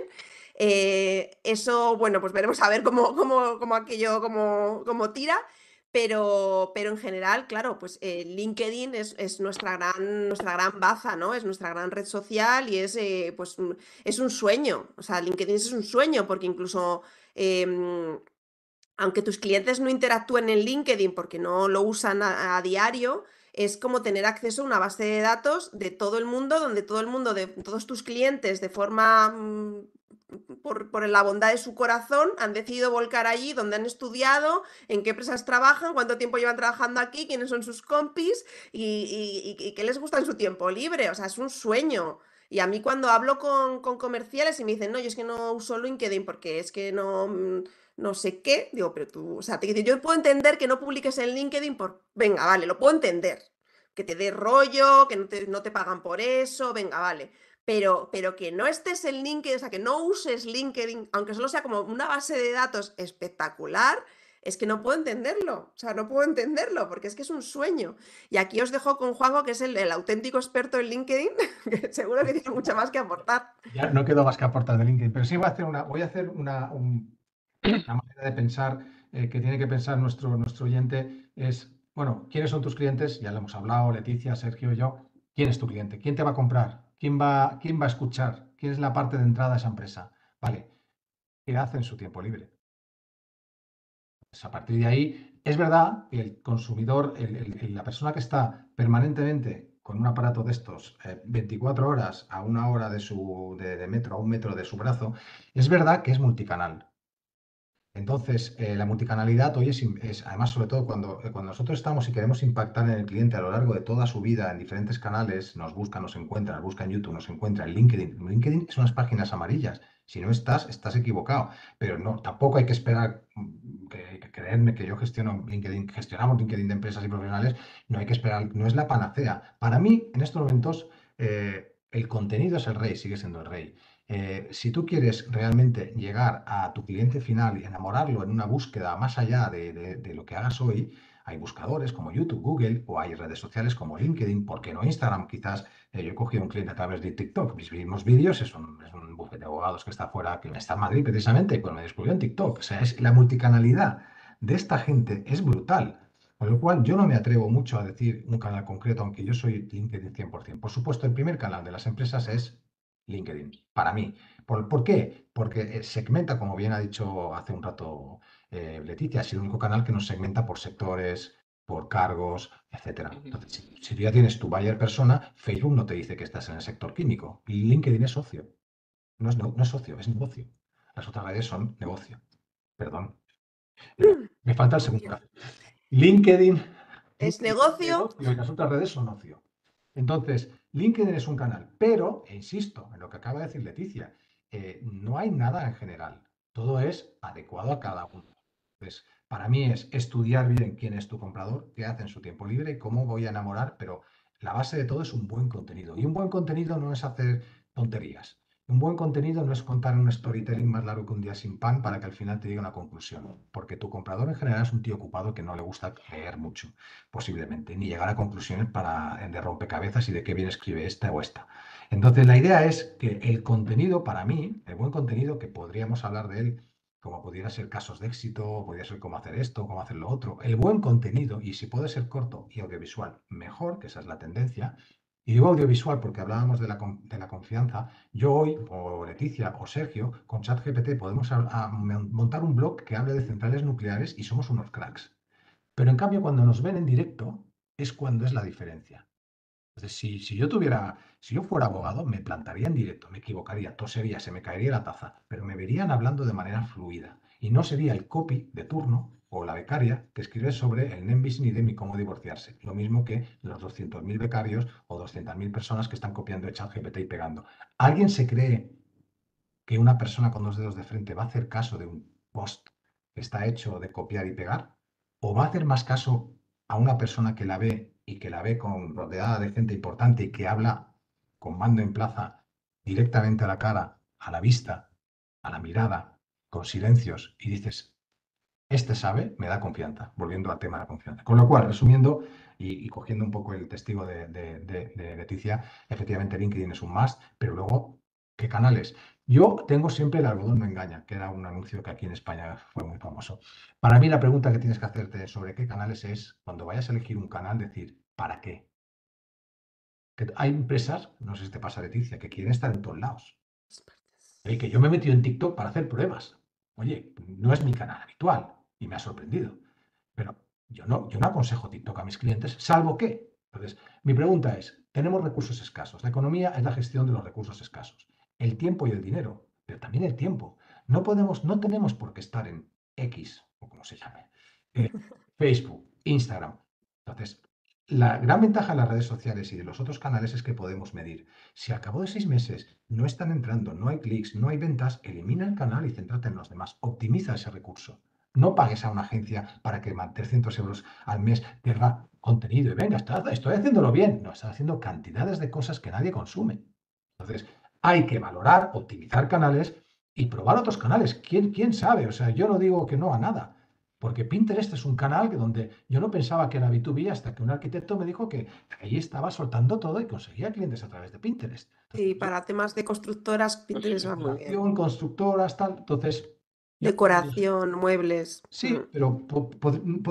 Eh, eso, bueno, pues veremos a ver cómo, cómo, cómo aquello, cómo, cómo tira. Pero, pero en general, claro, pues eh, LinkedIn es, es nuestra gran, nuestra gran baza, ¿no? Es nuestra gran red social y es, eh, pues, un- es un sueño. O sea, LinkedIn es un sueño porque incluso, em, aunque tus clientes no interactúen en LinkedIn porque no lo usan a, a diario, es como tener acceso a una base de datos de todo el mundo, donde todo el mundo, de todos tus clientes, de forma, mm, por, por la bondad de su corazón, han decidido volcar allí donde han estudiado, en qué empresas trabajan, cuánto tiempo llevan trabajando aquí, quiénes son sus compis y, y- y- y qué les gusta en su tiempo libre. O sea, es un sueño. Y a mí cuando hablo con, con comerciales y me dicen, no, yo es que no uso LinkedIn porque es que no, mm, no sé qué, digo, pero tú, o sea, te dice, yo puedo entender que no publiques en LinkedIn por, venga, vale, lo puedo entender, que te dé rollo, que no te, no te pagan por eso, venga, vale, pero, pero que no estés en LinkedIn, o sea, que no uses LinkedIn, aunque solo sea como una base de datos espectacular, es que no puedo entenderlo, o sea, no puedo entenderlo, porque es que es un sueño. Y aquí os dejo con Juanjo, que es el, el auténtico experto en LinkedIn, que seguro que tiene mucho más que aportar. Ya no quedó más que aportar de LinkedIn, pero sí voy a hacer una, voy a hacer una, un- una manera de pensar eh, que tiene que pensar nuestro, nuestro oyente es, bueno, ¿quiénes son tus clientes? Ya lo hemos hablado, Leticia, Sergio y yo. ¿Quién es tu cliente? ¿Quién te va a comprar? ¿Quién va, quién va a escuchar? ¿Quién es la parte de entrada a esa empresa? Vale, ¿qué hace en su tiempo libre? Pues a partir de ahí, es verdad que el consumidor, el- el- el- la persona que está permanentemente con un aparato de estos eh, veinticuatro horas a una hora de su de, de metro a un metro de su brazo, es verdad que es multicanal. Entonces, eh, la multicanalidad hoy es, im- es, además, sobre todo cuando, eh, cuando nosotros estamos y queremos impactar en el cliente a lo largo de toda su vida en diferentes canales, nos busca, nos encuentra, nos busca en YouTube, nos encuentra en LinkedIn. LinkedIn es unas páginas amarillas. Si no estás, estás equivocado. Pero no, tampoco hay que esperar, mm, que, que creerme que yo gestiono LinkedIn, gestionamos LinkedIn de empresas y profesionales, no hay que esperar, no es la panacea. Para mí, en estos momentos, eh, el contenido es el rey, sigue siendo el rey. Eh, si tú quieres realmente llegar a tu cliente final y enamorarlo en una búsqueda más allá de, de- de lo que hagas hoy, hay buscadores como YouTube, Google o hay redes sociales como LinkedIn, ¿por qué no Instagram? Quizás eh, yo he cogido un cliente a través de TikTok, mis mismos vídeos, es un, es un bufete de abogados que está fuera, que está en Madrid precisamente, pues me descubrió en TikTok. O sea, es, la multicanalidad de esta gente es brutal. Con lo cual, yo no me atrevo mucho a decir un canal concreto, aunque yo soy LinkedIn cien por ciento. Por supuesto, el primer canal de las empresas es LinkedIn, para mí. ¿Por, por qué? Porque eh, segmenta, como bien ha dicho hace un rato eh, Leticia, es el único canal que nos segmenta por sectores, por cargos, etcétera. Ujú. Entonces, si, si tú ya tienes tu buyer persona, Facebook no te dice que estás en el sector químico. Y LinkedIn es socio. No es, no, no es socio, es negocio. Las otras redes son negocio. Perdón. Eh, me falta el segundo Ya. café. LinkedIn, Es LinkedIn es negocio. negocio y las otras redes son ocio. Entonces, LinkedIn es un canal, pero, e insisto en lo que acaba de decir Leticia, eh, no hay nada en general. Todo es adecuado a cada uno. Entonces, para mí es estudiar bien quién es tu comprador, qué hace en su tiempo libre y cómo voy a enamorar, pero la base de todo es un buen contenido. Y un buen contenido no es hacer tonterías. Un buen contenido no es contar un storytelling más largo que un día sin pan para que al final te diga una conclusión, porque tu comprador en general es un tío ocupado que no le gusta leer mucho, posiblemente, ni llegar a conclusiones para, de rompecabezas y de qué bien escribe esta o esta. Entonces, la idea es que el contenido, para mí, el buen contenido, que podríamos hablar de él como pudiera ser casos de éxito, podría ser cómo hacer esto, cómo hacer lo otro, el buen contenido, y si puede ser corto y audiovisual, mejor, que esa es la tendencia. Y digo audiovisual porque hablábamos de la, de la confianza. Yo hoy, o Leticia, o Sergio, con ChatGPT podemos a, a montar un blog que hable de centrales nucleares y somos unos cracks. Pero en cambio, cuando nos ven en directo, es cuando es la diferencia. Entonces, si, si yo tuviera, si yo fuera abogado, me plantaría en directo, me equivocaría, tosería, se me caería la taza, pero me verían hablando de manera fluida. Y no sería el copy de turno o la becaria que escribe sobre el NEM bis ni dem y cómo divorciarse. Lo mismo que los doscientos mil becarios o doscientas mil personas que están copiando de ChatGPT y pegando. ¿Alguien se cree que una persona con dos dedos de frente va a hacer caso de un post que está hecho de copiar y pegar? ¿O va a hacer más caso a una persona que la ve y que la ve con, rodeada de gente importante y que habla con mando en plaza directamente a la cara, a la vista, a la mirada, con silencios y dices, este sabe, me da confianza, volviendo al tema de la confianza? Con lo cual, resumiendo y, y cogiendo un poco el testigo de, de- de- de Leticia, efectivamente LinkedIn es un must, pero luego, ¿qué canales? Yo tengo siempre el algodón no engaña, que era un anuncio que aquí en España fue muy famoso. Para mí la pregunta que tienes que hacerte sobre qué canales es, cuando vayas a elegir un canal, decir, ¿para qué? Que hay empresas, no sé si te pasa Leticia, que quieren estar en todos lados. Oye, que yo me he metido en TikTok para hacer pruebas. Oye, no es mi canal habitual y me ha sorprendido. Pero yo no, yo no aconsejo TikTok a mis clientes, salvo que. Entonces, mi pregunta es, tenemos recursos escasos. La economía es la gestión de los recursos escasos. El tiempo y el dinero, pero también el tiempo. No podemos, no tenemos por qué estar en X, o como se llame, eh, Facebook, Instagram. Entonces, la gran ventaja de las redes sociales y de los otros canales es que podemos medir. Si al cabo de seis meses no están entrando, no hay clics, no hay ventas, elimina el canal y céntrate en los demás. Optimiza ese recurso. No pagues a una agencia para que trescientos euros al mes te haga contenido y venga, está- estoy haciéndolo bien. No, estás haciendo cantidades de cosas que nadie consume. Entonces, hay que valorar, optimizar canales y probar otros canales. ¿Quién, quién sabe? O sea, yo no digo que no a nada. Porque Pinterest es un canal que donde yo no pensaba que era B dos B hasta que un arquitecto me dijo que ahí estaba soltando todo y conseguía clientes a través de Pinterest. Sí, Entonces, yo, para temas de constructoras, Pinterest va muy bien. instalación, constructoras, tal. Entonces, yo, Decoración, muebles. sí, mm. pero po- po- po-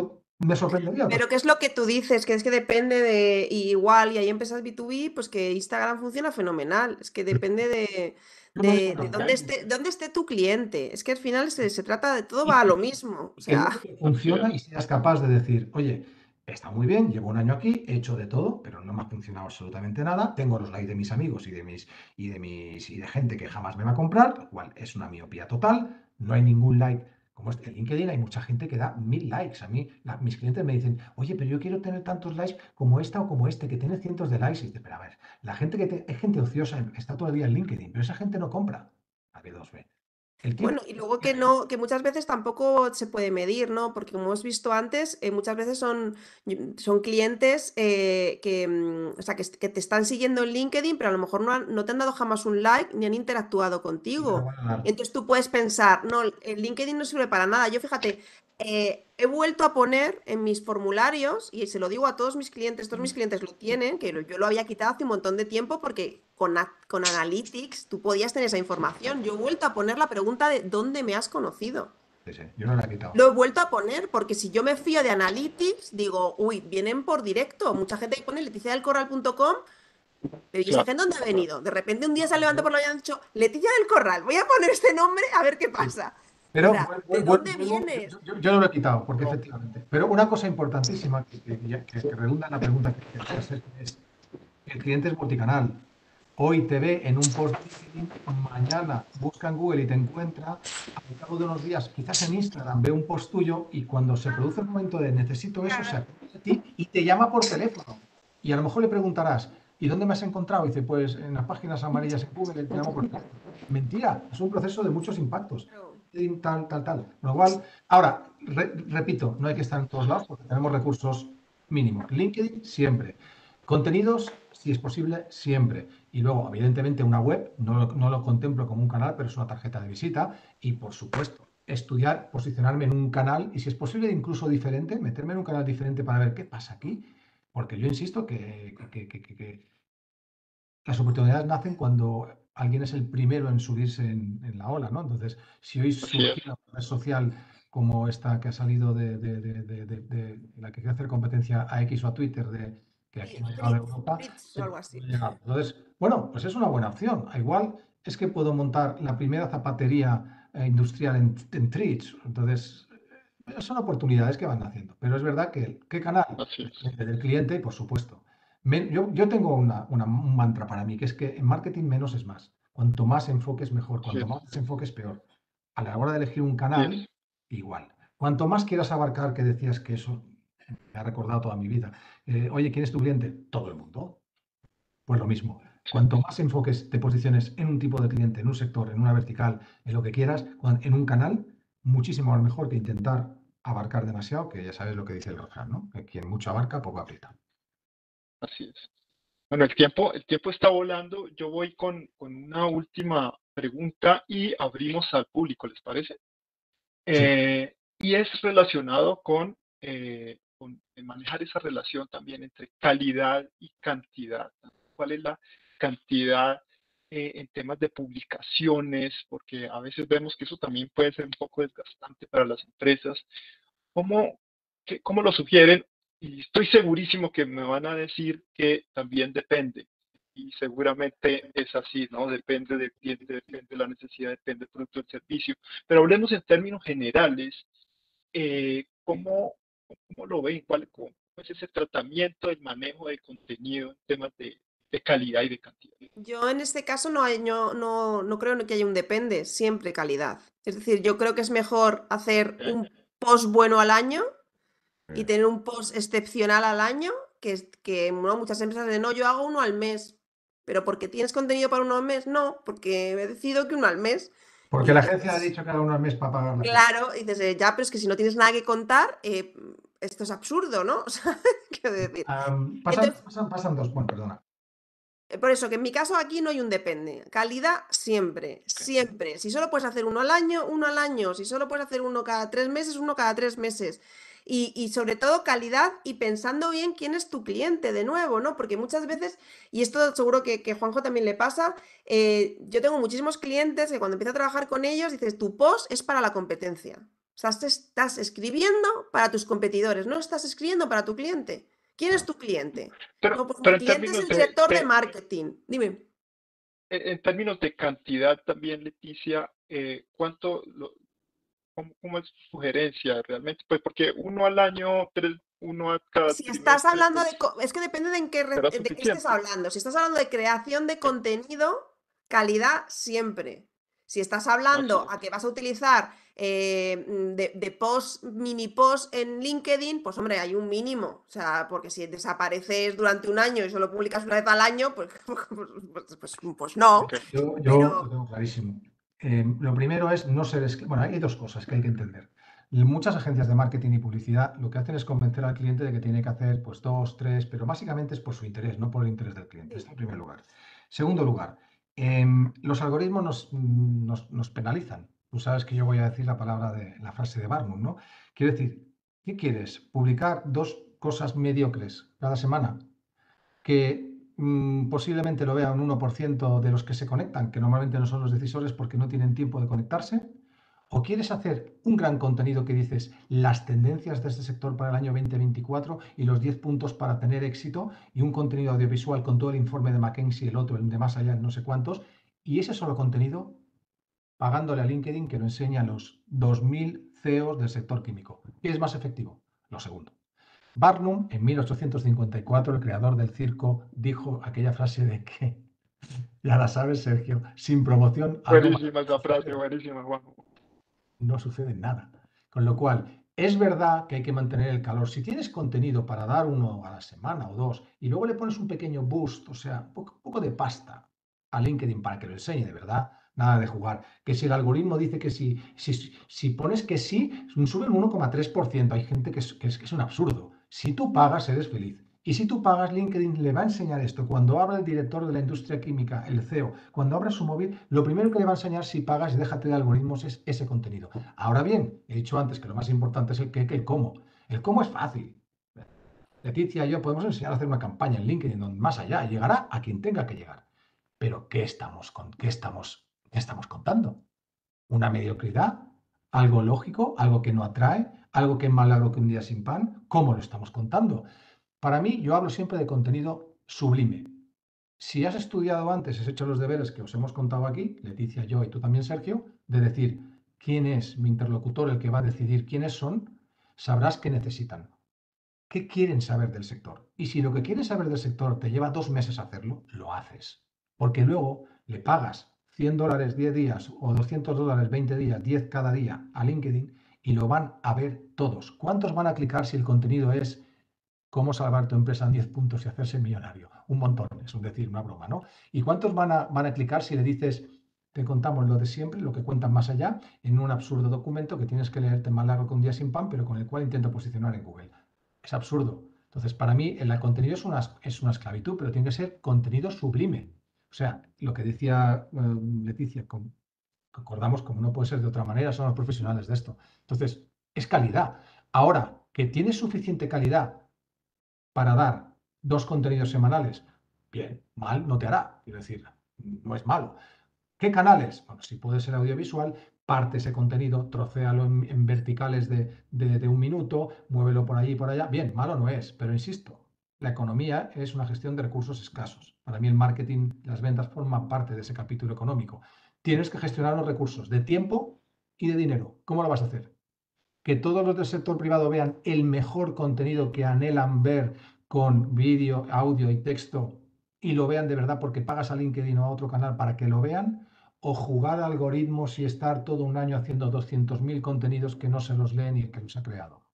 Me sorprendería otras. Pero ¿qué es lo que tú dices? Que es que depende de, y igual, y ahí empiezas B dos B, pues que Instagram funciona fenomenal. Es que depende de, Yo no digo de, de nada. dónde Totalmente. esté, dónde esté tu cliente. Es que al final se, se trata de todo, Y va a que, lo mismo. O y que sea, luego te Así es. funciona y seas capaz de decir, oye, está muy bien, llevo un año aquí, he hecho de todo, pero no me ha funcionado absolutamente nada. Tengo los likes de mis amigos y de mis y de mis y de gente que jamás me va a comprar, lo cual es una miopía total. No hay ningún like. Como este en LinkedIn hay mucha gente que da mil likes. A mí, la- mis clientes me dicen, oye, pero yo quiero tener tantos likes como esta o como este, que tiene cientos de likes. Y dice, pero a ver, la gente que te- hay gente ociosa, está todo el día en LinkedIn, pero esa gente no compra a B dos B. El tiempo. bueno, y luego que no, que muchas veces tampoco se puede medir, ¿no? Porque como hemos visto antes, eh, muchas veces son, y- son clientes eh, que, mm, o sea, que, est- que te están siguiendo en LinkedIn, pero a lo mejor no, han- no te han dado jamás un like ni han interactuado Y te lo contigo. van a dar. Entonces tú puedes pensar, no, el LinkedIn no sirve para nada. Yo fíjate, eh, he vuelto a poner en mis formularios, y se lo digo a todos mis clientes, todos mis clientes lo tienen, que lo- yo lo había quitado hace un montón de tiempo porque con, a- con Analytics tú podías tener esa información. Yo he vuelto a poner la pregunta de ¿dónde me has conocido? Sí, sí, yo no la he quitado. Lo he vuelto a poner porque si yo me fío de Analytics, digo, uy, vienen por directo. Mucha gente que pone leticia del corral punto com, pero ¿y esa Claro. gente dónde ha venido? De repente un día se ha levantado por la mañana y han dicho, Leticia del Corral, voy a poner este nombre a ver qué Sí. pasa. O Pero sea, vuel- ¿de vuel- vuel- dónde vuelvo, yo, vienes? yo- yo no lo he quitado, porque No, efectivamente. Pero una cosa importantísima que, que- que- que- que redunda en la pregunta que quería hacer es, el cliente es multicanal. Hoy te ve en un post de LinkedIn, mañana busca en Google y te encuentra, al cabo de unos días, quizás en Instagram, ve un post tuyo y cuando se produce el momento de necesito eso, se acuerda de ti y te llama por teléfono. Y a lo mejor le preguntarás, ¿y dónde me has encontrado? Y dice, pues en las páginas amarillas en Google, te llamo por teléfono. Mentira, es un proceso de muchos impactos. Claro. Tal, tal, tal. Con lo cual, ahora, re- repito, no hay que estar en todos lados porque tenemos recursos mínimos. LinkedIn siempre. Contenidos, si es posible, siempre. Y luego, evidentemente, una web, no lo, no lo contemplo como un canal, pero es una tarjeta de visita. Y, por supuesto, estudiar, posicionarme en un canal y, si es posible, incluso diferente, meterme en un canal diferente para ver qué pasa aquí. Porque yo insisto que, que- que- que- que las oportunidades nacen cuando alguien es el primero en subirse en, en la ola, ¿no? Entonces, si hoy así es. surgiera una red social como esta que ha salido de, de- de- de- de- de la que quiere hacer competencia a X o a Twitter, de que aquí Sí, no ha llegado a Fritz, Europa, Fritz o eh, algo así. puede llegar. Entonces, bueno, pues es una buena opción. A igual es que puedo montar la primera zapatería eh, industrial en, en Trich. Entonces, eh, son oportunidades que van naciendo. Pero es verdad que, ¿qué canal? Así El es. cliente del cliente, por supuesto. Me- yo, yo tengo una- una- un mantra para mí, que es que en marketing menos es más. Cuanto más enfoques, mejor. Así Cuanto es. más desenfoques, peor. A la hora de elegir un Así canal, es. igual. Cuanto más quieras abarcar, que decías que eso me ha recordado toda mi vida. Eh, oye, ¿quién es tu cliente? Todo el mundo. Pues lo mismo. Así Cuanto es. más enfoques te posiciones en un tipo de cliente, en un sector, en una vertical, en lo que quieras, cuan- en un canal, muchísimo mejor que intentar abarcar demasiado, que ya sabes lo que dice el refrán, ¿no? Que quien mucho abarca, poco aprieta. Así es. Bueno, el tiempo, el tiempo está volando. Yo voy con, con una última pregunta y abrimos al público, ¿les parece? Sí. Eh, y es relacionado con, eh, con manejar esa relación también entre calidad y cantidad, ¿no? ¿Cuál es la cantidad eh, en temas de publicaciones? Porque a veces vemos que eso también puede ser un poco desgastante para las empresas. ¿Cómo, qué- cómo lo sugieren? Y estoy segurísimo que me van a decir que también depende. Y seguramente es así, ¿no? Depende del cliente, depende de la necesidad, depende del producto, del servicio. Pero hablemos en términos generales. eh, ¿cómo, ¿Cómo lo ven? ¿Cuál, ¿Cómo es ese tratamiento del manejo de contenido en temas de, de calidad y de cantidad? Yo en este caso no, hay, no, no, no creo que haya un depende, siempre calidad. Es decir, yo creo que es mejor hacer ¿Eh? un post bueno al año y Eh, tener un post excepcional al año, que, es- que ¿no? Muchas empresas dicen, no, yo hago uno al mes. ¿Pero porque tienes contenido para uno al mes? No, porque he decidido que uno al mes. Y Porque la agencia ha dices, dicho que haga unos meses para pagar la gente. claro, y dices, eh, ya, pero es que si no tienes nada que contar, eh, esto es absurdo, ¿no? O sea, quiero decir. Am, pasan, Entonces, pasan, pasan dos. Bueno, perdona. eh, por eso que en mi caso aquí no hay un depende. Calidad siempre, siempre. Si solo puedes hacer uno al año, uno al año. Si solo puedes hacer uno cada tres meses, uno cada tres meses. Y, y sobre todo calidad y pensando bien quién es tu cliente de nuevo, ¿no? Porque muchas veces, y esto seguro que, que Juanjo también le pasa, eh, yo tengo muchísimos clientes que cuando empiezo a trabajar con ellos dices, tu post es para la competencia. Estás, estás escribiendo para tus competidores, no estás escribiendo para tu cliente. ¿Quién es tu cliente? Pero, No, pues mi pero en cliente es términos el de, director de de- marketing. Dime. en en términos de cantidad también, Leticia, eh, ¿cuánto, lo- cómo, cómo es su sugerencia realmente? Pues porque uno al año, tres, uno a cada Si estás trimestre, hablando pues de... co- Es que depende de, en qué, re- será de qué estés suficiente. hablando. Si estás hablando de creación de Ok, contenido, calidad siempre. Si estás así hablando es. a que vas a utilizar eh, mm, de, de post, mini post en LinkedIn, pues hombre, hay un mínimo. O sea, porque si desapareces durante un año y solo publicas una vez al año, pues, pues, pues, pues no. Ok, Yo, yo lo Pero tengo clarísimo. Eh, lo primero es no ser... escl- Bueno, hay dos cosas que hay que entender. Y muchas agencias de marketing y publicidad lo que hacen es convencer al cliente de que tiene que hacer pues dos, tres, pero básicamente es por su interés, no por el interés del cliente. Esto en primer lugar. Segundo lugar, em, los algoritmos nos, nos, nos penalizan. Tú sabes que yo voy a decir la palabra de la frase de Barnum, ¿no? Quiero decir, ¿qué quieres? ¿Publicar dos cosas mediocres cada semana? Que mm, posiblemente lo vea un uno por ciento de los que se conectan, que normalmente no son los decisores porque no tienen tiempo de conectarse? ¿O quieres hacer un gran contenido que dices las tendencias de este sector para el año veinte veinticuatro y los diez puntos para tener éxito y un contenido audiovisual con todo el informe de McKinsey, el otro, el de más allá, no sé cuántos, y ese solo contenido pagándole a LinkedIn que lo enseña a los dos mil C E Os del sector químico? ¿Qué es más efectivo? Lo segundo. Barnum, en mil ochocientos cincuenta y cuatro, el creador del circo, dijo aquella frase de que, ya la sabes, Sergio, sin promoción a Roma buenísima no esa frase, sucede, buenísima, Juan. no sucede nada. Con lo cual, es verdad que hay que mantener el calor. Si tienes contenido para dar uno a la semana o dos y luego le pones un pequeño boost, o sea, un poco, poco de pasta a LinkedIn para que lo enseñe de verdad, nada de jugar. Que si el algoritmo dice que sí, si, si pones que sí, sube un uno coma tres por ciento. Hay gente que es, que, es, que es un absurdo. Si tú pagas, eres feliz. Y si tú pagas, LinkedIn le va a enseñar esto. Cuando abra el director de la industria química, el C E O, cuando abra su móvil, lo primero que le va a enseñar si pagas y déjate de algoritmos es ese contenido. Ahora bien, he dicho antes que lo más importante es el qué, que el cómo. El cómo es fácil. Leticia y yo podemos enseñar a hacer una campaña en LinkedIn donde más allá llegará a quien tenga que llegar. Pero ¿qué estamos, con, qué estamos, qué estamos contando? ¿Una mediocridad? ¿Algo lógico? ¿Algo que no atrae? ¿Algo que es más largo que un día sin pan? ¿Cómo lo estamos contando? Para mí, yo hablo siempre de contenido sublime. Si has estudiado antes, has hecho los deberes que os hemos contado aquí, Leticia, yo y tú también, Sergio, de decir quién es mi interlocutor, el que va a decidir quiénes son, sabrás qué necesitan, qué quieren saber del sector. Y si lo que quieren saber del sector te lleva dos meses hacerlo, lo haces. Porque luego le pagas cien dólares diez días o doscientos dólares veinte días, diez cada día a LinkedIn y lo van a ver todos. ¿Cuántos van a clicar si el contenido es cómo salvar tu empresa en diez puntos y hacerse millonario? Un montón, es decir, una broma, ¿no? ¿Y cuántos van a, van a clicar si le dices, te contamos lo de siempre, lo que cuentan más allá, en un absurdo documento que tienes que leerte más largo que un día sin pan, pero con el cual intento posicionar en Google? Es absurdo. Entonces, para mí, el contenido es una, es una esclavitud, pero tiene que ser contenido sublime. O sea, lo que decía eh, Leticia, con, acordamos como no puede ser de otra manera, son los profesionales de esto. Entonces, es calidad. Ahora, que tienes suficiente calidad para dar dos contenidos semanales, bien, mal no te hará. Quiero decir, no es malo. ¿Qué canales? Bueno, si puede ser audiovisual, parte ese contenido, trocéalo en, en verticales de, de, de un minuto, muévelo por allí y por allá. Bien, malo no es, pero insisto, la economía es una gestión de recursos escasos. Para mí el marketing, las ventas forman parte de ese capítulo económico. Tienes que gestionar los recursos de tiempo y de dinero. ¿Cómo lo vas a hacer? Que todos los del sector privado vean el mejor contenido que anhelan ver con vídeo, audio y texto y lo vean de verdad porque pagas a LinkedIn o a otro canal para que lo vean, o jugar a algoritmos y estar todo un año haciendo doscientos mil contenidos que no se los leen y el que los ha creado.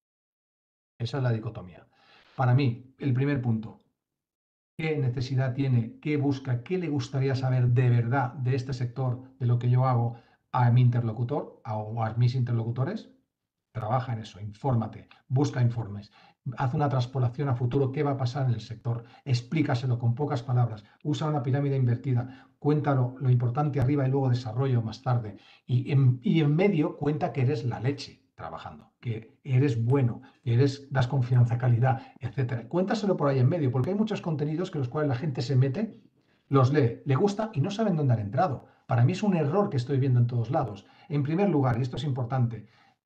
Esa es la dicotomía. Para mí, el primer punto, ¿qué necesidad tiene? ¿Qué busca? ¿Qué le gustaría saber de verdad de este sector, de lo que yo hago, a mi interlocutor o a mis interlocutores? Trabaja en eso, infórmate, busca informes, haz una transpolación a futuro, qué va a pasar en el sector, explícaselo con pocas palabras, usa una pirámide invertida, cuéntalo lo importante arriba y luego desarrollo más tarde. Y en, y en medio cuenta que eres la leche trabajando, que eres bueno, que eres, das confianza, calidad, etcétera. Cuéntaselo por ahí en medio, porque hay muchos contenidos que los cuales la gente se mete, los lee, le gusta y no saben dónde han entrado. Para mí es un error que estoy viendo en todos lados. En primer lugar, y esto es importante,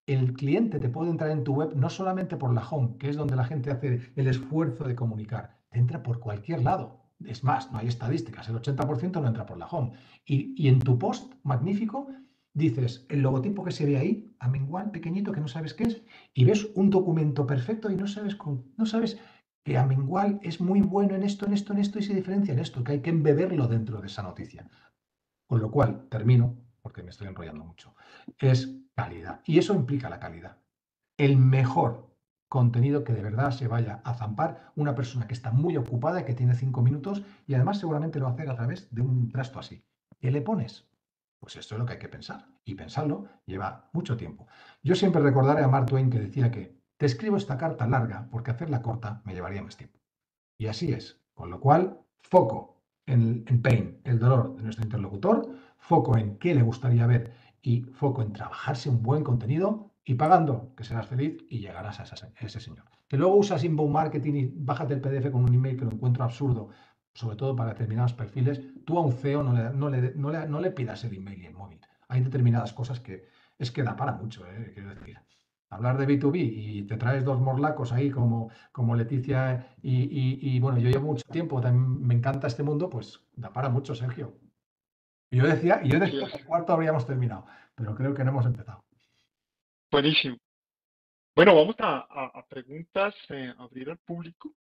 el cliente te puede entrar en tu web no solamente por la home, que es donde la gente hace el esfuerzo de comunicar, te entra por cualquier lado. Es más, no hay estadísticas, el ochenta por ciento no entra por la home. Y, y en tu post magnífico dices el logotipo que se ve ahí, amengual, pequeñito, que no sabes qué es, y ves un documento perfecto y no sabes, con, no sabes que amengual es muy bueno en esto, en esto, en esto y se diferencia en esto, que hay que embeberlo dentro de esa noticia. Con lo cual, termino, porque me estoy enrollando mucho, es calidad. Y eso implica la calidad. El mejor contenido que de verdad se vaya a zampar una persona que está muy ocupada y que tiene cinco minutos y además seguramente lo va a hacer a través de un trasto así. ¿Qué le pones? Pues esto es lo que hay que pensar. Y pensarlo lleva mucho tiempo. Yo siempre recordaré a Mark Twain que decía que te escribo esta carta larga porque hacerla corta me llevaría más tiempo. Y así es. Con lo cual, foco en, en pain, el dolor de nuestro interlocutor, foco en qué le gustaría ver y foco en trabajarse un buen contenido y pagando, que serás feliz y llegarás a, esa, a ese señor. Que luego usas inbound marketing y bájate el P D F con un email que lo encuentro absurdo, sobre todo para determinados perfiles. Tú a un C E O no le, no le, no le, no le pidas el email y el móvil. Hay determinadas cosas que es que da para mucho, ¿eh? Quiero decir. Hablar de B dos B y te traes dos morlacos ahí como, como Leticia y, y, y, bueno, yo llevo mucho tiempo, también me encanta este mundo, pues da para mucho, Sergio. Y yo decía, y yo Así decía es. que el cuarto habríamos terminado, pero creo que no hemos empezado. Buenísimo. Bueno, vamos a, a- a preguntas, eh, abrir al público.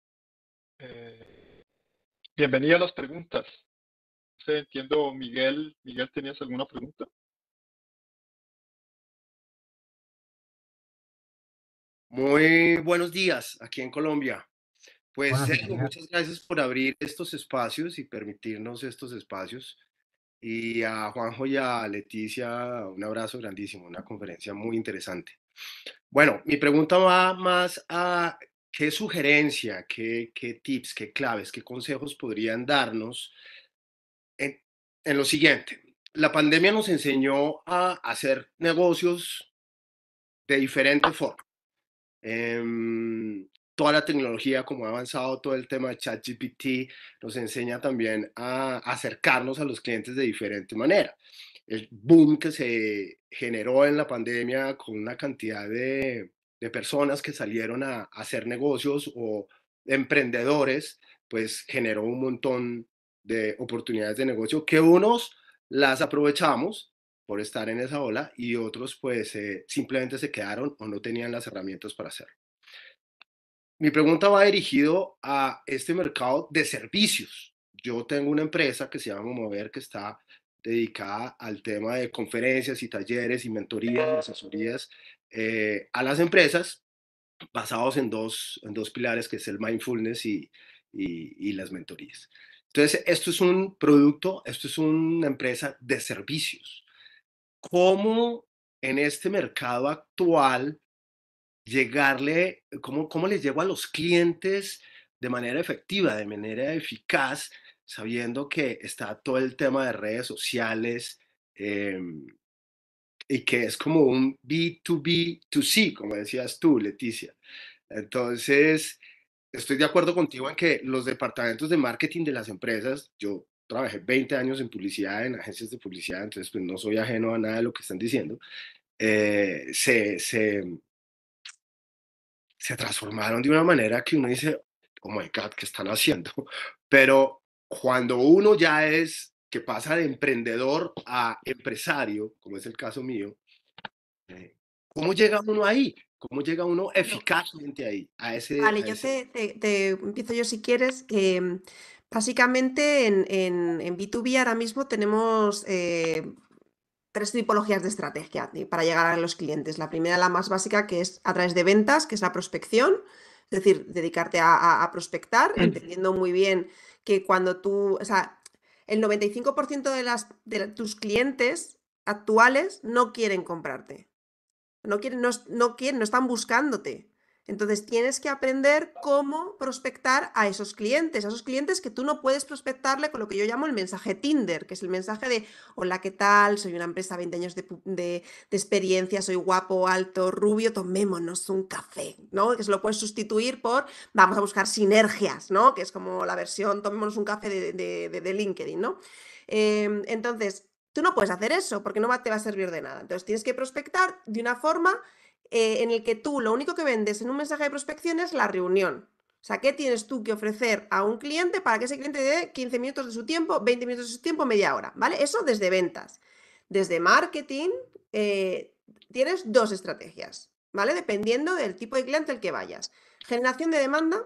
Eh, bienvenida a las preguntas. No sé, entiendo, Miguel. Miguel, ¿tenías alguna pregunta? Muy buenos días aquí en Colombia. Pues Buenos días, Sergio, Miguel. muchas gracias por abrir estos espacios y permitirnos estos espacios. Y a Juanjo y a Leticia, un abrazo grandísimo, una conferencia muy interesante. Bueno, mi pregunta va más a qué sugerencia, qué, qué tips, qué claves, qué consejos podrían darnos en, en lo siguiente. La pandemia nos enseñó a hacer negocios de diferente forma. Em, toda la tecnología, como ha avanzado todo el tema de ChatGPT, nos enseña también a acercarnos a los clientes de diferente manera. El boom que se generó en la pandemia con una cantidad de, de personas que salieron a, a hacer negocios o emprendedores, pues generó un montón de oportunidades de negocio que unos las aprovechamos por estar en esa ola y otros pues eh, simplemente se quedaron o no tenían las herramientas para hacerlo. Mi pregunta va dirigido a este mercado de servicios. Yo tengo una empresa que se llama Mover que está dedicada al tema de conferencias y talleres y mentorías y asesorías eh, a las empresas basados en dos, en dos pilares que es el mindfulness y, y, y las mentorías. Entonces, esto es un producto, esto es una empresa de servicios. ¿Cómo en este mercado actual llegarle, cómo, cómo les llego a los clientes de manera efectiva, de manera eficaz, sabiendo que está todo el tema de redes sociales eh, y que es como un B dos B dos C, como decías tú, Leticia? Entonces, estoy de acuerdo contigo en que los departamentos de marketing de las empresas, yo trabajé veinte años en publicidad, en agencias de publicidad, entonces pues no soy ajeno a nada de lo que están diciendo, eh, se, se, se transformaron de una manera que uno dice, oh my God, ¿qué están haciendo? Pero cuando uno ya es, que pasa de emprendedor a empresario, como es el caso mío, eh, ¿cómo llega uno ahí? ¿Cómo llega uno Bueno, eficazmente ahí, a ese, vale, a yo ese? te, te- te empiezo yo si quieres. Em, básicamente en, en, en B dos B ahora mismo tenemos eh, tres tipologías de estrategia eh, para llegar a los clientes. La primera, la más básica, que es a través de ventas, que es la prospección, es decir, dedicarte a, a- a prospectar, entendiendo muy bien que cuando tú, o sea, el noventa y cinco por ciento de, las, de tus clientes actuales no quieren comprarte. No quieren, no, no quieren, no están buscándote. Entonces tienes que aprender cómo prospectar a esos clientes, a esos clientes que tú no puedes prospectarle con lo que yo llamo el mensaje Tinder, que es el mensaje de, hola, ¿qué tal? Soy una empresa, veinte años de, de, de experiencia, soy guapo, alto, rubio, tomémonos un café, ¿no? Que se lo puedes sustituir por, vamos a buscar sinergias, ¿no? Que es como la versión, tomémonos un café de, de, de, de LinkedIn, ¿no? Eh, entonces, Tú no puedes hacer eso porque no va, te va a servir de nada. Entonces tienes que prospectar de una forma eh, en el que tú lo único que vendes en un mensaje de prospección es la reunión. O sea, ¿qué tienes tú que ofrecer a un cliente para que ese cliente dé quince minutos de su tiempo, veinte minutos de su tiempo, media hora? ¿Vale? Eso desde ventas. Desde marketing eh, tienes dos estrategias, ¿vale? Dependiendo del tipo de cliente al que vayas. Generación de demanda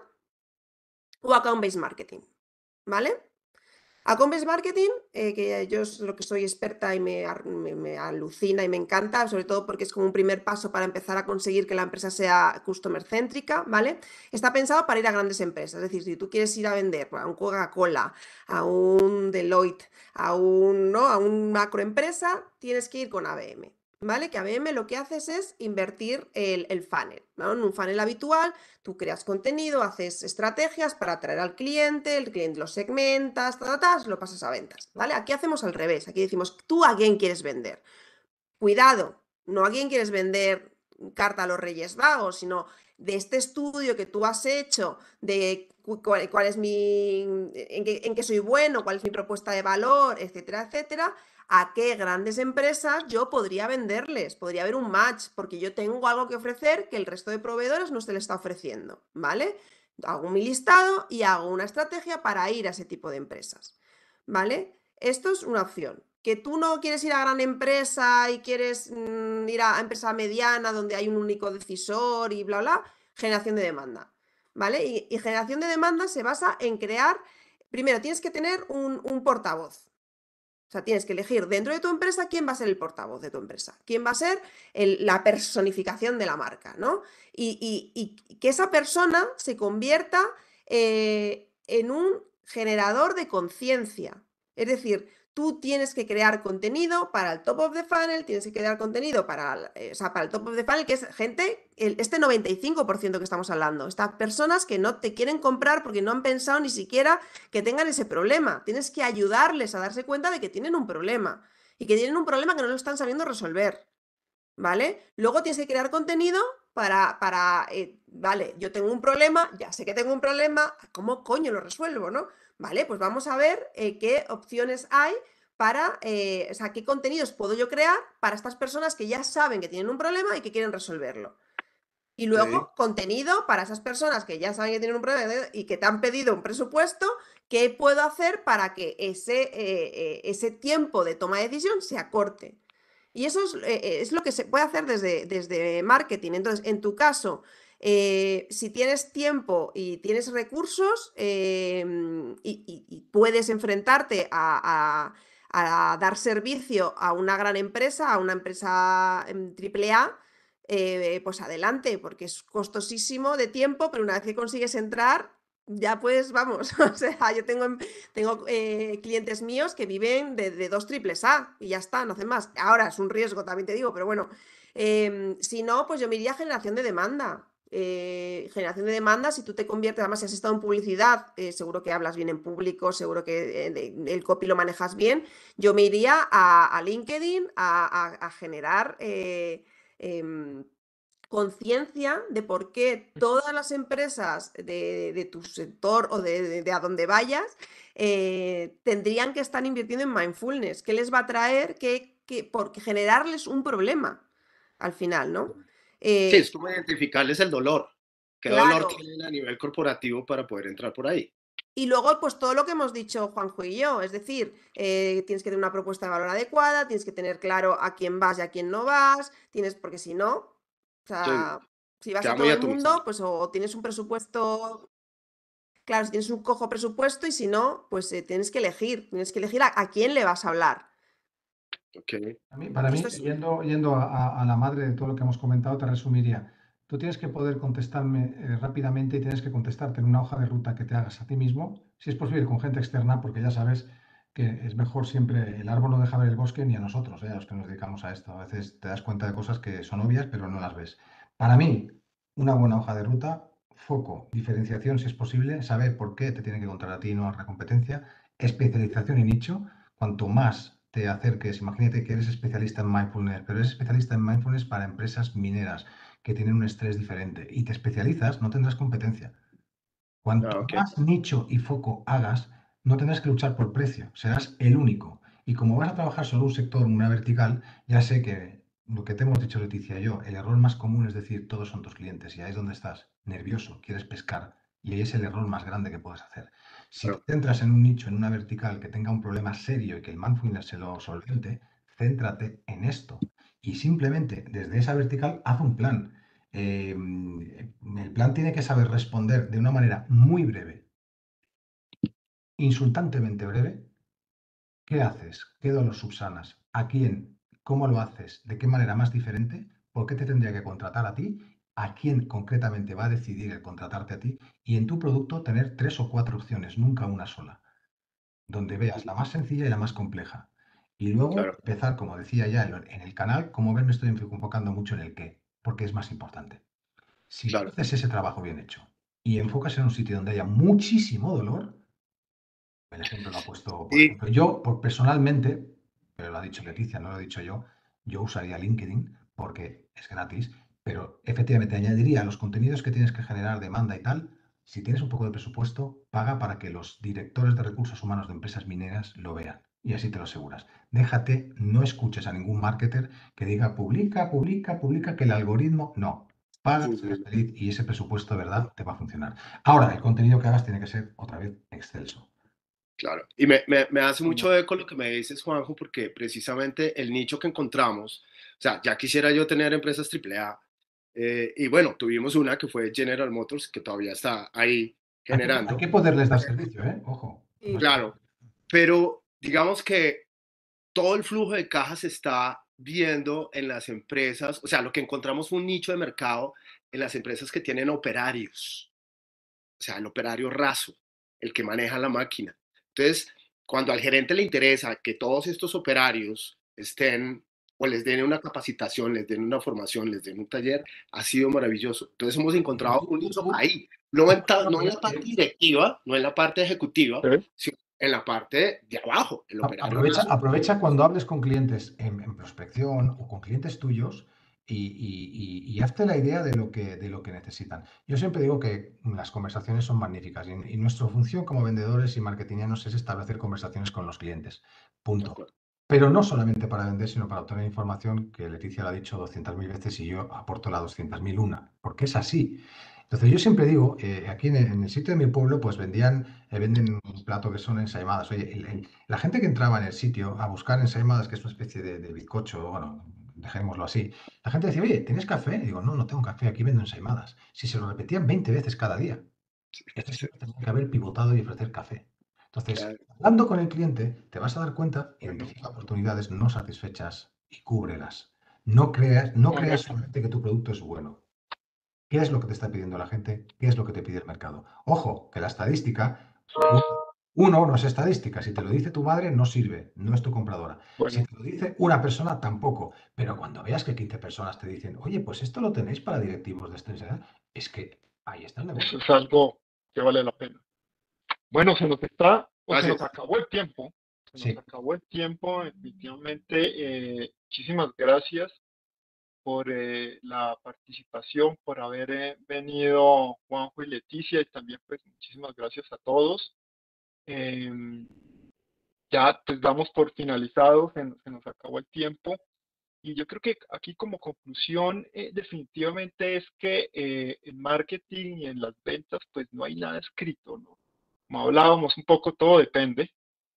o account-based marketing, ¿vale? Account-based marketing, eh, que yo es lo que soy experta y me, me, me alucina y me encanta, sobre todo porque es como un primer paso para empezar a conseguir que la empresa sea customer céntrica, ¿vale? Está pensado para ir a grandes empresas, es decir, si tú quieres ir a vender a un Coca-Cola, a un Deloitte, a un, ¿no? a una macroempresa, tienes que ir con A B M. ¿Vale? Que A B M lo que haces es invertir el, el funnel, ¿no? En un funnel habitual, tú creas contenido, haces estrategias para atraer al cliente, el cliente lo segmentas, ta, ta, ta, lo pasas a ventas, ¿vale? Aquí hacemos al revés, aquí decimos, ¿tú a quién quieres vender? Cuidado, no a quién quieres vender carta a los Reyes Magos, sino de este estudio que tú has hecho, de cuál, cuál es mi, en qué, en qué soy bueno, cuál es mi propuesta de valor, etcétera, etcétera, a qué grandes empresas yo podría venderles, podría haber un match, porque yo tengo algo que ofrecer que el resto de proveedores no se le está ofreciendo, ¿vale? Hago mi listado y hago una estrategia para ir a ese tipo de empresas, ¿vale? Esto es una opción. Que tú no quieres ir a gran empresa y quieres mmm, ir a empresa mediana donde hay un único decisor y bla, bla, generación de demanda, ¿vale? Y, y generación de demanda se basa en crear, primero tienes que tener un, un portavoz. O sea, tienes que elegir dentro de tu empresa quién va a ser el portavoz de tu empresa, quién va a ser el, la personificación de la marca, ¿no? Y, y, y que esa persona se convierta eh, en un generador de conciencia. Es decir, tú tienes que crear contenido para el top of the funnel, tienes que crear contenido para, eh, o sea, para el top of the funnel, que es gente, el, este noventa y cinco por ciento que estamos hablando, estas personas que no te quieren comprar porque no han pensado ni siquiera que tengan ese problema. Tienes que ayudarles a darse cuenta de que tienen un problema y que tienen un problema que no lo están sabiendo resolver, ¿vale? Luego tienes que crear contenido para, para eh, vale, yo tengo un problema, ya sé que tengo un problema, ¿cómo coño lo resuelvo, no? Vale, pues vamos a ver eh, qué opciones hay para, eh, o sea, qué contenidos puedo yo crear para estas personas que ya saben que tienen un problema y que quieren resolverlo. Y luego Ok. contenido para esas personas que ya saben que tienen un problema y que te han pedido un presupuesto, ¿qué puedo hacer para que ese, eh, eh, ese tiempo de toma de decisión se acorte? Y eso es, eh, es lo que se puede hacer desde, desde marketing. Entonces, en tu caso, eh, si tienes tiempo y tienes recursos eh, y, y- y puedes enfrentarte a, a- a dar servicio a una gran empresa, a una empresa em, triple A, eh, pues adelante, porque es costosísimo de tiempo, pero una vez que consigues entrar, ya pues vamos, o sea, yo tengo, em- tengo eh, clientes míos que viven de, de dos triples A y ya está, no hacen más. Ahora es un riesgo, también te digo, pero bueno, em, si no, pues yo me iría a generación de demanda. Eh, generación de demanda, si tú te conviertes, además si has estado en publicidad, eh, seguro que hablas bien en público, seguro que eh, de- el copy lo manejas bien, yo me iría a, a LinkedIn a, a- a generar eh, em, conciencia de por qué todas las empresas de, de tu sector o de, de- de a donde vayas eh, tendrían que estar invirtiendo en mindfulness. ¿Qué les va a traer? ¿Qué, qué- por generarles un problema al final, ¿no? Sí, es Eh, como identificarles el dolor. ¿Qué dolor claro. tienen a nivel corporativo para poder entrar por ahí? Y luego, pues todo lo que hemos dicho Juanjo y yo, es decir, eh, tienes que tener una propuesta de valor adecuada, tienes que tener claro a quién vas y a quién no vas, tienes, porque si no, o Sí, sea, si vas a queda muy todo el atomizado. mundo, pues o, o tienes un presupuesto, claro, si tienes un cojo presupuesto y si no, pues eh, tienes que elegir, tienes que elegir a, a quién le vas a hablar. Ok. A mí- para Y mí, esto es, yendo, yendo a, a- a la madre de todo lo que hemos comentado, te resumiría. Tú tienes que poder contestarme eh, rápidamente y tienes que contestarte en una hoja de ruta que te hagas a ti mismo, si es posible con gente externa, porque ya sabes que es mejor siempre, el árbol no deja ver el bosque ni a nosotros, eh, a los que nos dedicamos a esto. A veces te das cuenta de cosas que son obvias, pero no las ves. Para mí, una buena hoja de ruta, foco, diferenciación si es posible, saber por qué te tienen que encontrar a ti y no a la competencia, especialización y nicho. Cuanto más te acerques, imagínate que eres especialista en mindfulness, pero eres especialista en mindfulness para empresas mineras que tienen un estrés diferente y te especializas, no tendrás competencia. Cuanto Ah, ok. más nicho y foco hagas, no tendrás que luchar por precio, serás el único. Y como vas a trabajar solo un sector, una vertical, ya sé que lo que te hemos dicho Leticia y yo, el error más común es decir, todos son tus clientes y ahí es donde estás, nervioso, quieres pescar y ahí es el error más grande que puedes hacer. Si te Claro, centras en un nicho, en una vertical que tenga un problema serio y que el mindfulness se lo solvente, céntrate en esto y simplemente desde esa vertical haz un plan. Eh, el plan tiene que saber responder de una manera muy breve, insultantemente breve. ¿Qué haces? ¿Qué dolor subsanas? ¿A quién? ¿Cómo lo haces? ¿De qué manera más diferente? ¿Por qué te tendría que contratar a ti? ¿A quién concretamente va a decidir el contratarte a ti? Y en tu producto tener tres o cuatro opciones, nunca una sola, donde veas la más sencilla y la más compleja. Y luego claro, empezar, como decía ya en en el canal, como ven, me estoy enfocando mucho en el qué, porque es más importante. Si tú claro. haces ese trabajo bien hecho y enfocas en un sitio donde haya muchísimo dolor, el ejemplo lo ha puesto, por Y ejemplo, yo por, personalmente, pero lo ha dicho Leticia, no lo he dicho yo, yo usaría LinkedIn porque es gratis, pero efectivamente añadiría los contenidos que tienes que generar, demanda y tal. Si tienes un poco de presupuesto, paga para que los directores de recursos humanos de empresas mineras lo vean y así te lo aseguras. Déjate, no escuches a ningún marketer que diga publica, publica, publica, que el algoritmo no. Paga, sí, serás sí, feliz y ese presupuesto de verdad te va a funcionar. Ahora, el contenido que hagas tiene que ser otra vez excelso. claro. Y me, me, me hace Bueno, mucho eco lo que me dices, Juanjo, porque precisamente el nicho que encontramos, o sea, ya quisiera yo tener empresas triple A, eh, y bueno, tuvimos una que fue General Motors, que todavía está ahí Hay que, hay generando, que poderles dar servicio, ¿eh? Ojo. No Sí. es- claro, pero digamos que todo el flujo de caja se está viendo en las empresas, o sea, lo que encontramos fue un nicho de mercado en las empresas que tienen operarios, o sea, el operario raso, el que maneja la máquina. Entonces, cuando al gerente le interesa que todos estos operarios estén o les den una capacitación, les den una formación, les den un taller, ha sido maravilloso. Entonces hemos Pero encontrado tú, un tú, nicho tú, ahí, no tú en, ta- perdona, no en pero la es parte que directiva, no en la parte ejecutiva, ¿eh? sino en la parte de abajo, el a- operario aprovecha, raso. aprovecha cuando hables con clientes en, en prospección o con clientes tuyos y, y- y- y hazte la idea de lo que, de lo que necesitan. Yo siempre digo que las conversaciones son magníficas y, y nuestra función como vendedores y marketingianos es establecer conversaciones con los clientes. De Punto. acuerdo. Pero no solamente para vender, sino para obtener información que Leticia lo ha dicho doscientas mil veces y yo aporto la doscientas mil una, porque es así. Entonces yo siempre digo, eh, aquí en el, en el sitio de mi pueblo, pues vendían, eh, venden un plato que son ensaimadas. Oye, el- el- la gente que entraba en el sitio a buscar ensaimadas, que es una especie de, de bizcocho, bueno, dejémoslo así, la gente decía, oye, ¿tienes café? Y digo, no, no tengo café, aquí vendo ensaimadas. Si se lo repetían veinte veces cada día. Este Sí, señor tenía que haber pivotado y ofrecer café. Entonces, claro. hablando con el cliente, te vas a dar cuenta, Bueno, identifica oportunidades no satisfechas y cúbrelas. No creas, no creas correcto. solamente que tu producto es bueno. ¿Qué es lo que te está pidiendo la gente? ¿Qué es lo que te pide el mercado? Ojo, que la estadística, u- uno, no es estadística. Si te lo dice tu madre, no sirve, no es tu compradora. Si Bueno, te lo dice una persona, tampoco. Pero cuando veas que quince personas te dicen, oye, pues esto lo tenéis para directivos de esta edad, es que ahí está el eso negocio. es algo que vale la pena. Bueno, se nos está, o se nos Gracias. acabó el tiempo. Se nos Sí. acabó el tiempo, definitivamente. Eh, muchísimas gracias por eh, la participación, por haber eh, venido Juanjo y Leticia, y también pues muchísimas gracias a todos. Em, ya pues damos por finalizado, se, se nos acabó el tiempo. Y yo creo que aquí como conclusión eh, definitivamente es que eh, en marketing y en las ventas pues no hay nada escrito, ¿no? Como hablábamos un poco, todo depende.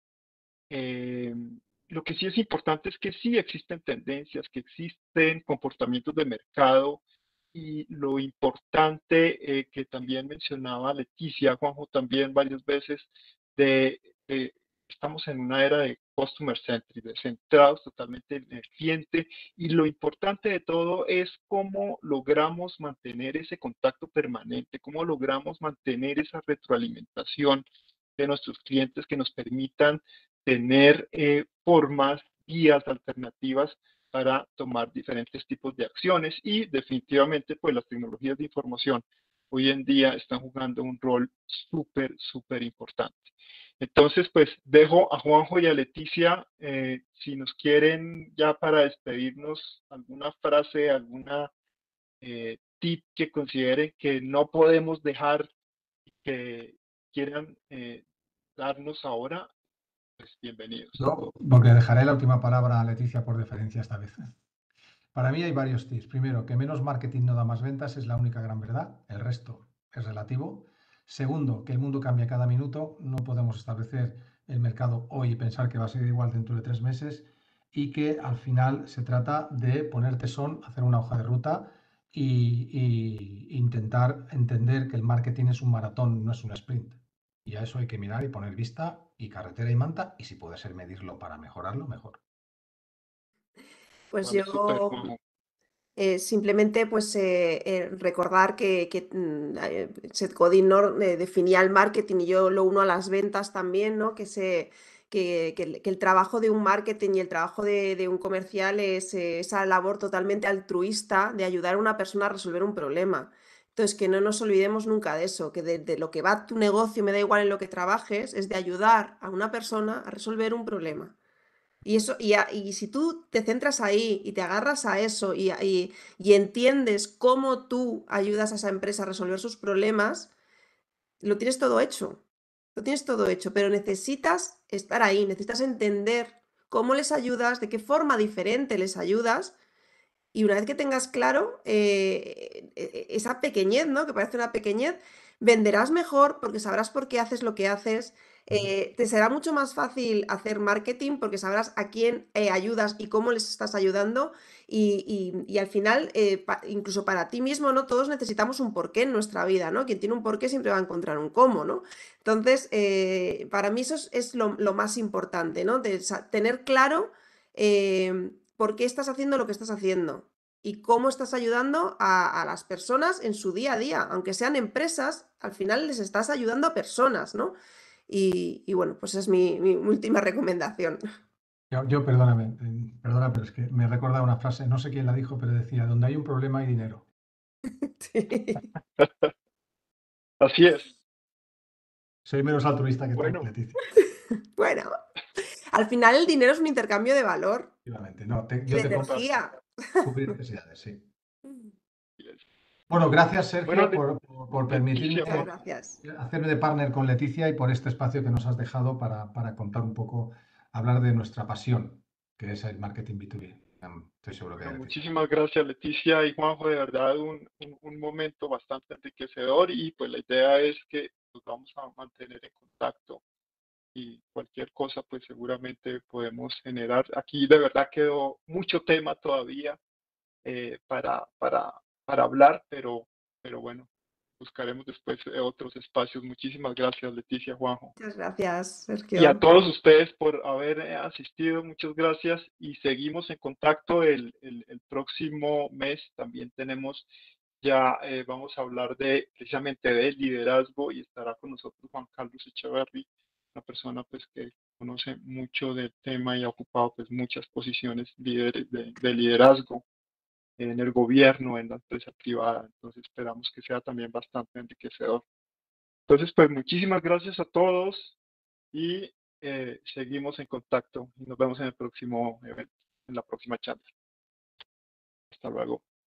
Eh, lo que sí es importante es que sí existen tendencias, que existen comportamientos de mercado, y lo importante eh, que también mencionaba Leticia, Juanjo también varias veces, de eh, estamos en una era de customer centric, de centrados totalmente en el cliente, y lo importante de todo es cómo logramos mantener ese contacto permanente, cómo logramos mantener esa retroalimentación de nuestros clientes que nos permitan tener eh, formas, guías alternativas para tomar diferentes tipos de acciones, y definitivamente pues las tecnologías de información hoy en día están jugando un rol súper, súper importante. Entonces pues dejo a Juanjo y a Leticia, eh, si nos quieren ya para despedirnos alguna frase, alguna eh, tip que consideren que no podemos dejar, que quieran eh, darnos ahora. pues bienvenidos. Yo, porque dejaré la última palabra a Leticia por deferencia esta vez. Para mí hay varios tips. Primero, que menos marketing no da más ventas es la única gran verdad. El resto es relativo. Segundo, que el mundo cambia cada minuto. No podemos establecer el mercado hoy y pensar que va a ser igual dentro de tres meses. Y que al final se trata de poner tesón, hacer una hoja de ruta y, y intentar entender que el marketing es un maratón, no es un sprint. Y a eso hay que mirar y poner vista y carretera y manta. Y si puede ser medirlo para mejorarlo, mejor. Pues Vale, súper, yo Juanjo. eh, simplemente pues eh, eh, recordar que, que, mm, eh, Seth Godin, ¿no? eh, definía el marketing y yo lo uno a las ventas también, ¿no? Que, se, que, que el, que el trabajo de un marketing y el trabajo de, de un comercial es eh, esa labor totalmente altruista de ayudar a una persona a resolver un problema. Entonces, que no nos olvidemos nunca de eso, que de, de lo que va tu negocio, me da igual en lo que trabajes, es de ayudar a una persona a resolver un problema. Y, eso, y, a- y si tú te centras ahí y te agarras a eso y, a- y- y entiendes cómo tú ayudas a esa empresa a resolver sus problemas, lo tienes todo hecho. Lo tienes todo hecho, pero necesitas estar ahí, necesitas entender cómo les ayudas, de qué forma diferente les ayudas. Y una vez que tengas claro eh, e- e- esa pequeñez, ¿no? Que parece una pequeñez, venderás mejor porque sabrás por qué haces lo que haces. eh, te será mucho más fácil hacer marketing porque sabrás a quién eh, ayudas y cómo les estás ayudando. Y, y- y al final, eh, pa- incluso para ti mismo, ¿no? Todos necesitamos un porqué en nuestra vida, ¿no? Quien tiene un porqué siempre va a encontrar un cómo, ¿no? Entonces, eh, para mí eso es, es lo, lo más importante, ¿no? De sa- tener claro eh, por qué estás haciendo lo que estás haciendo y cómo estás ayudando a, a las personas en su día a día. Aunque sean empresas, al final les estás ayudando a personas, ¿no? Y, y bueno, pues es mi, mi última recomendación. Yo, yo, perdóname, eh, perdona, pero es que me recuerda una frase, no sé quién la dijo, pero decía, donde hay un problema hay dinero. Sí. Así es. Soy menos altruista que tú, Bueno, Leticia. Bueno, al final el dinero es un intercambio de valor Efectivamente. No, te- y yo de te compro total. energía. cubrir necesidades, sí. Así es. Bueno, gracias, Bueno, Sergio, Le- por, por- por Leticia, Muchas permitirme Juan, gracias. hacerme de partner con Leticia y por este espacio que nos has dejado para, para contar un poco, hablar de nuestra pasión, que es el marketing B dos B. Em, Estoy seguro que bueno, Leticia. muchísimas gracias Leticia y Juanjo, de verdad un, un, un momento bastante enriquecedor y pues la idea es que nos vamos a mantener en contacto y cualquier cosa pues seguramente podemos generar. Aquí de verdad quedó mucho tema todavía eh, para, para, para hablar, pero, pero bueno, buscaremos después eh, otros espacios. Muchísimas gracias Leticia, Juanjo. Muchas gracias, Y a Sergio. todos ustedes por haber eh, asistido, muchas gracias y seguimos en contacto el, el, el próximo mes. También tenemos ya, eh, vamos a hablar de precisamente de liderazgo y estará con nosotros Juan Carlos Echeverry, una persona pues que conoce mucho del tema y ha ocupado pues muchas posiciones líderes de, de liderazgo en el gobierno, en la empresa privada. Entonces esperamos que sea también bastante enriquecedor. Entonces pues muchísimas gracias a todos y eh, seguimos en contacto y nos vemos en el próximo evento, en la próxima charla. Hasta luego.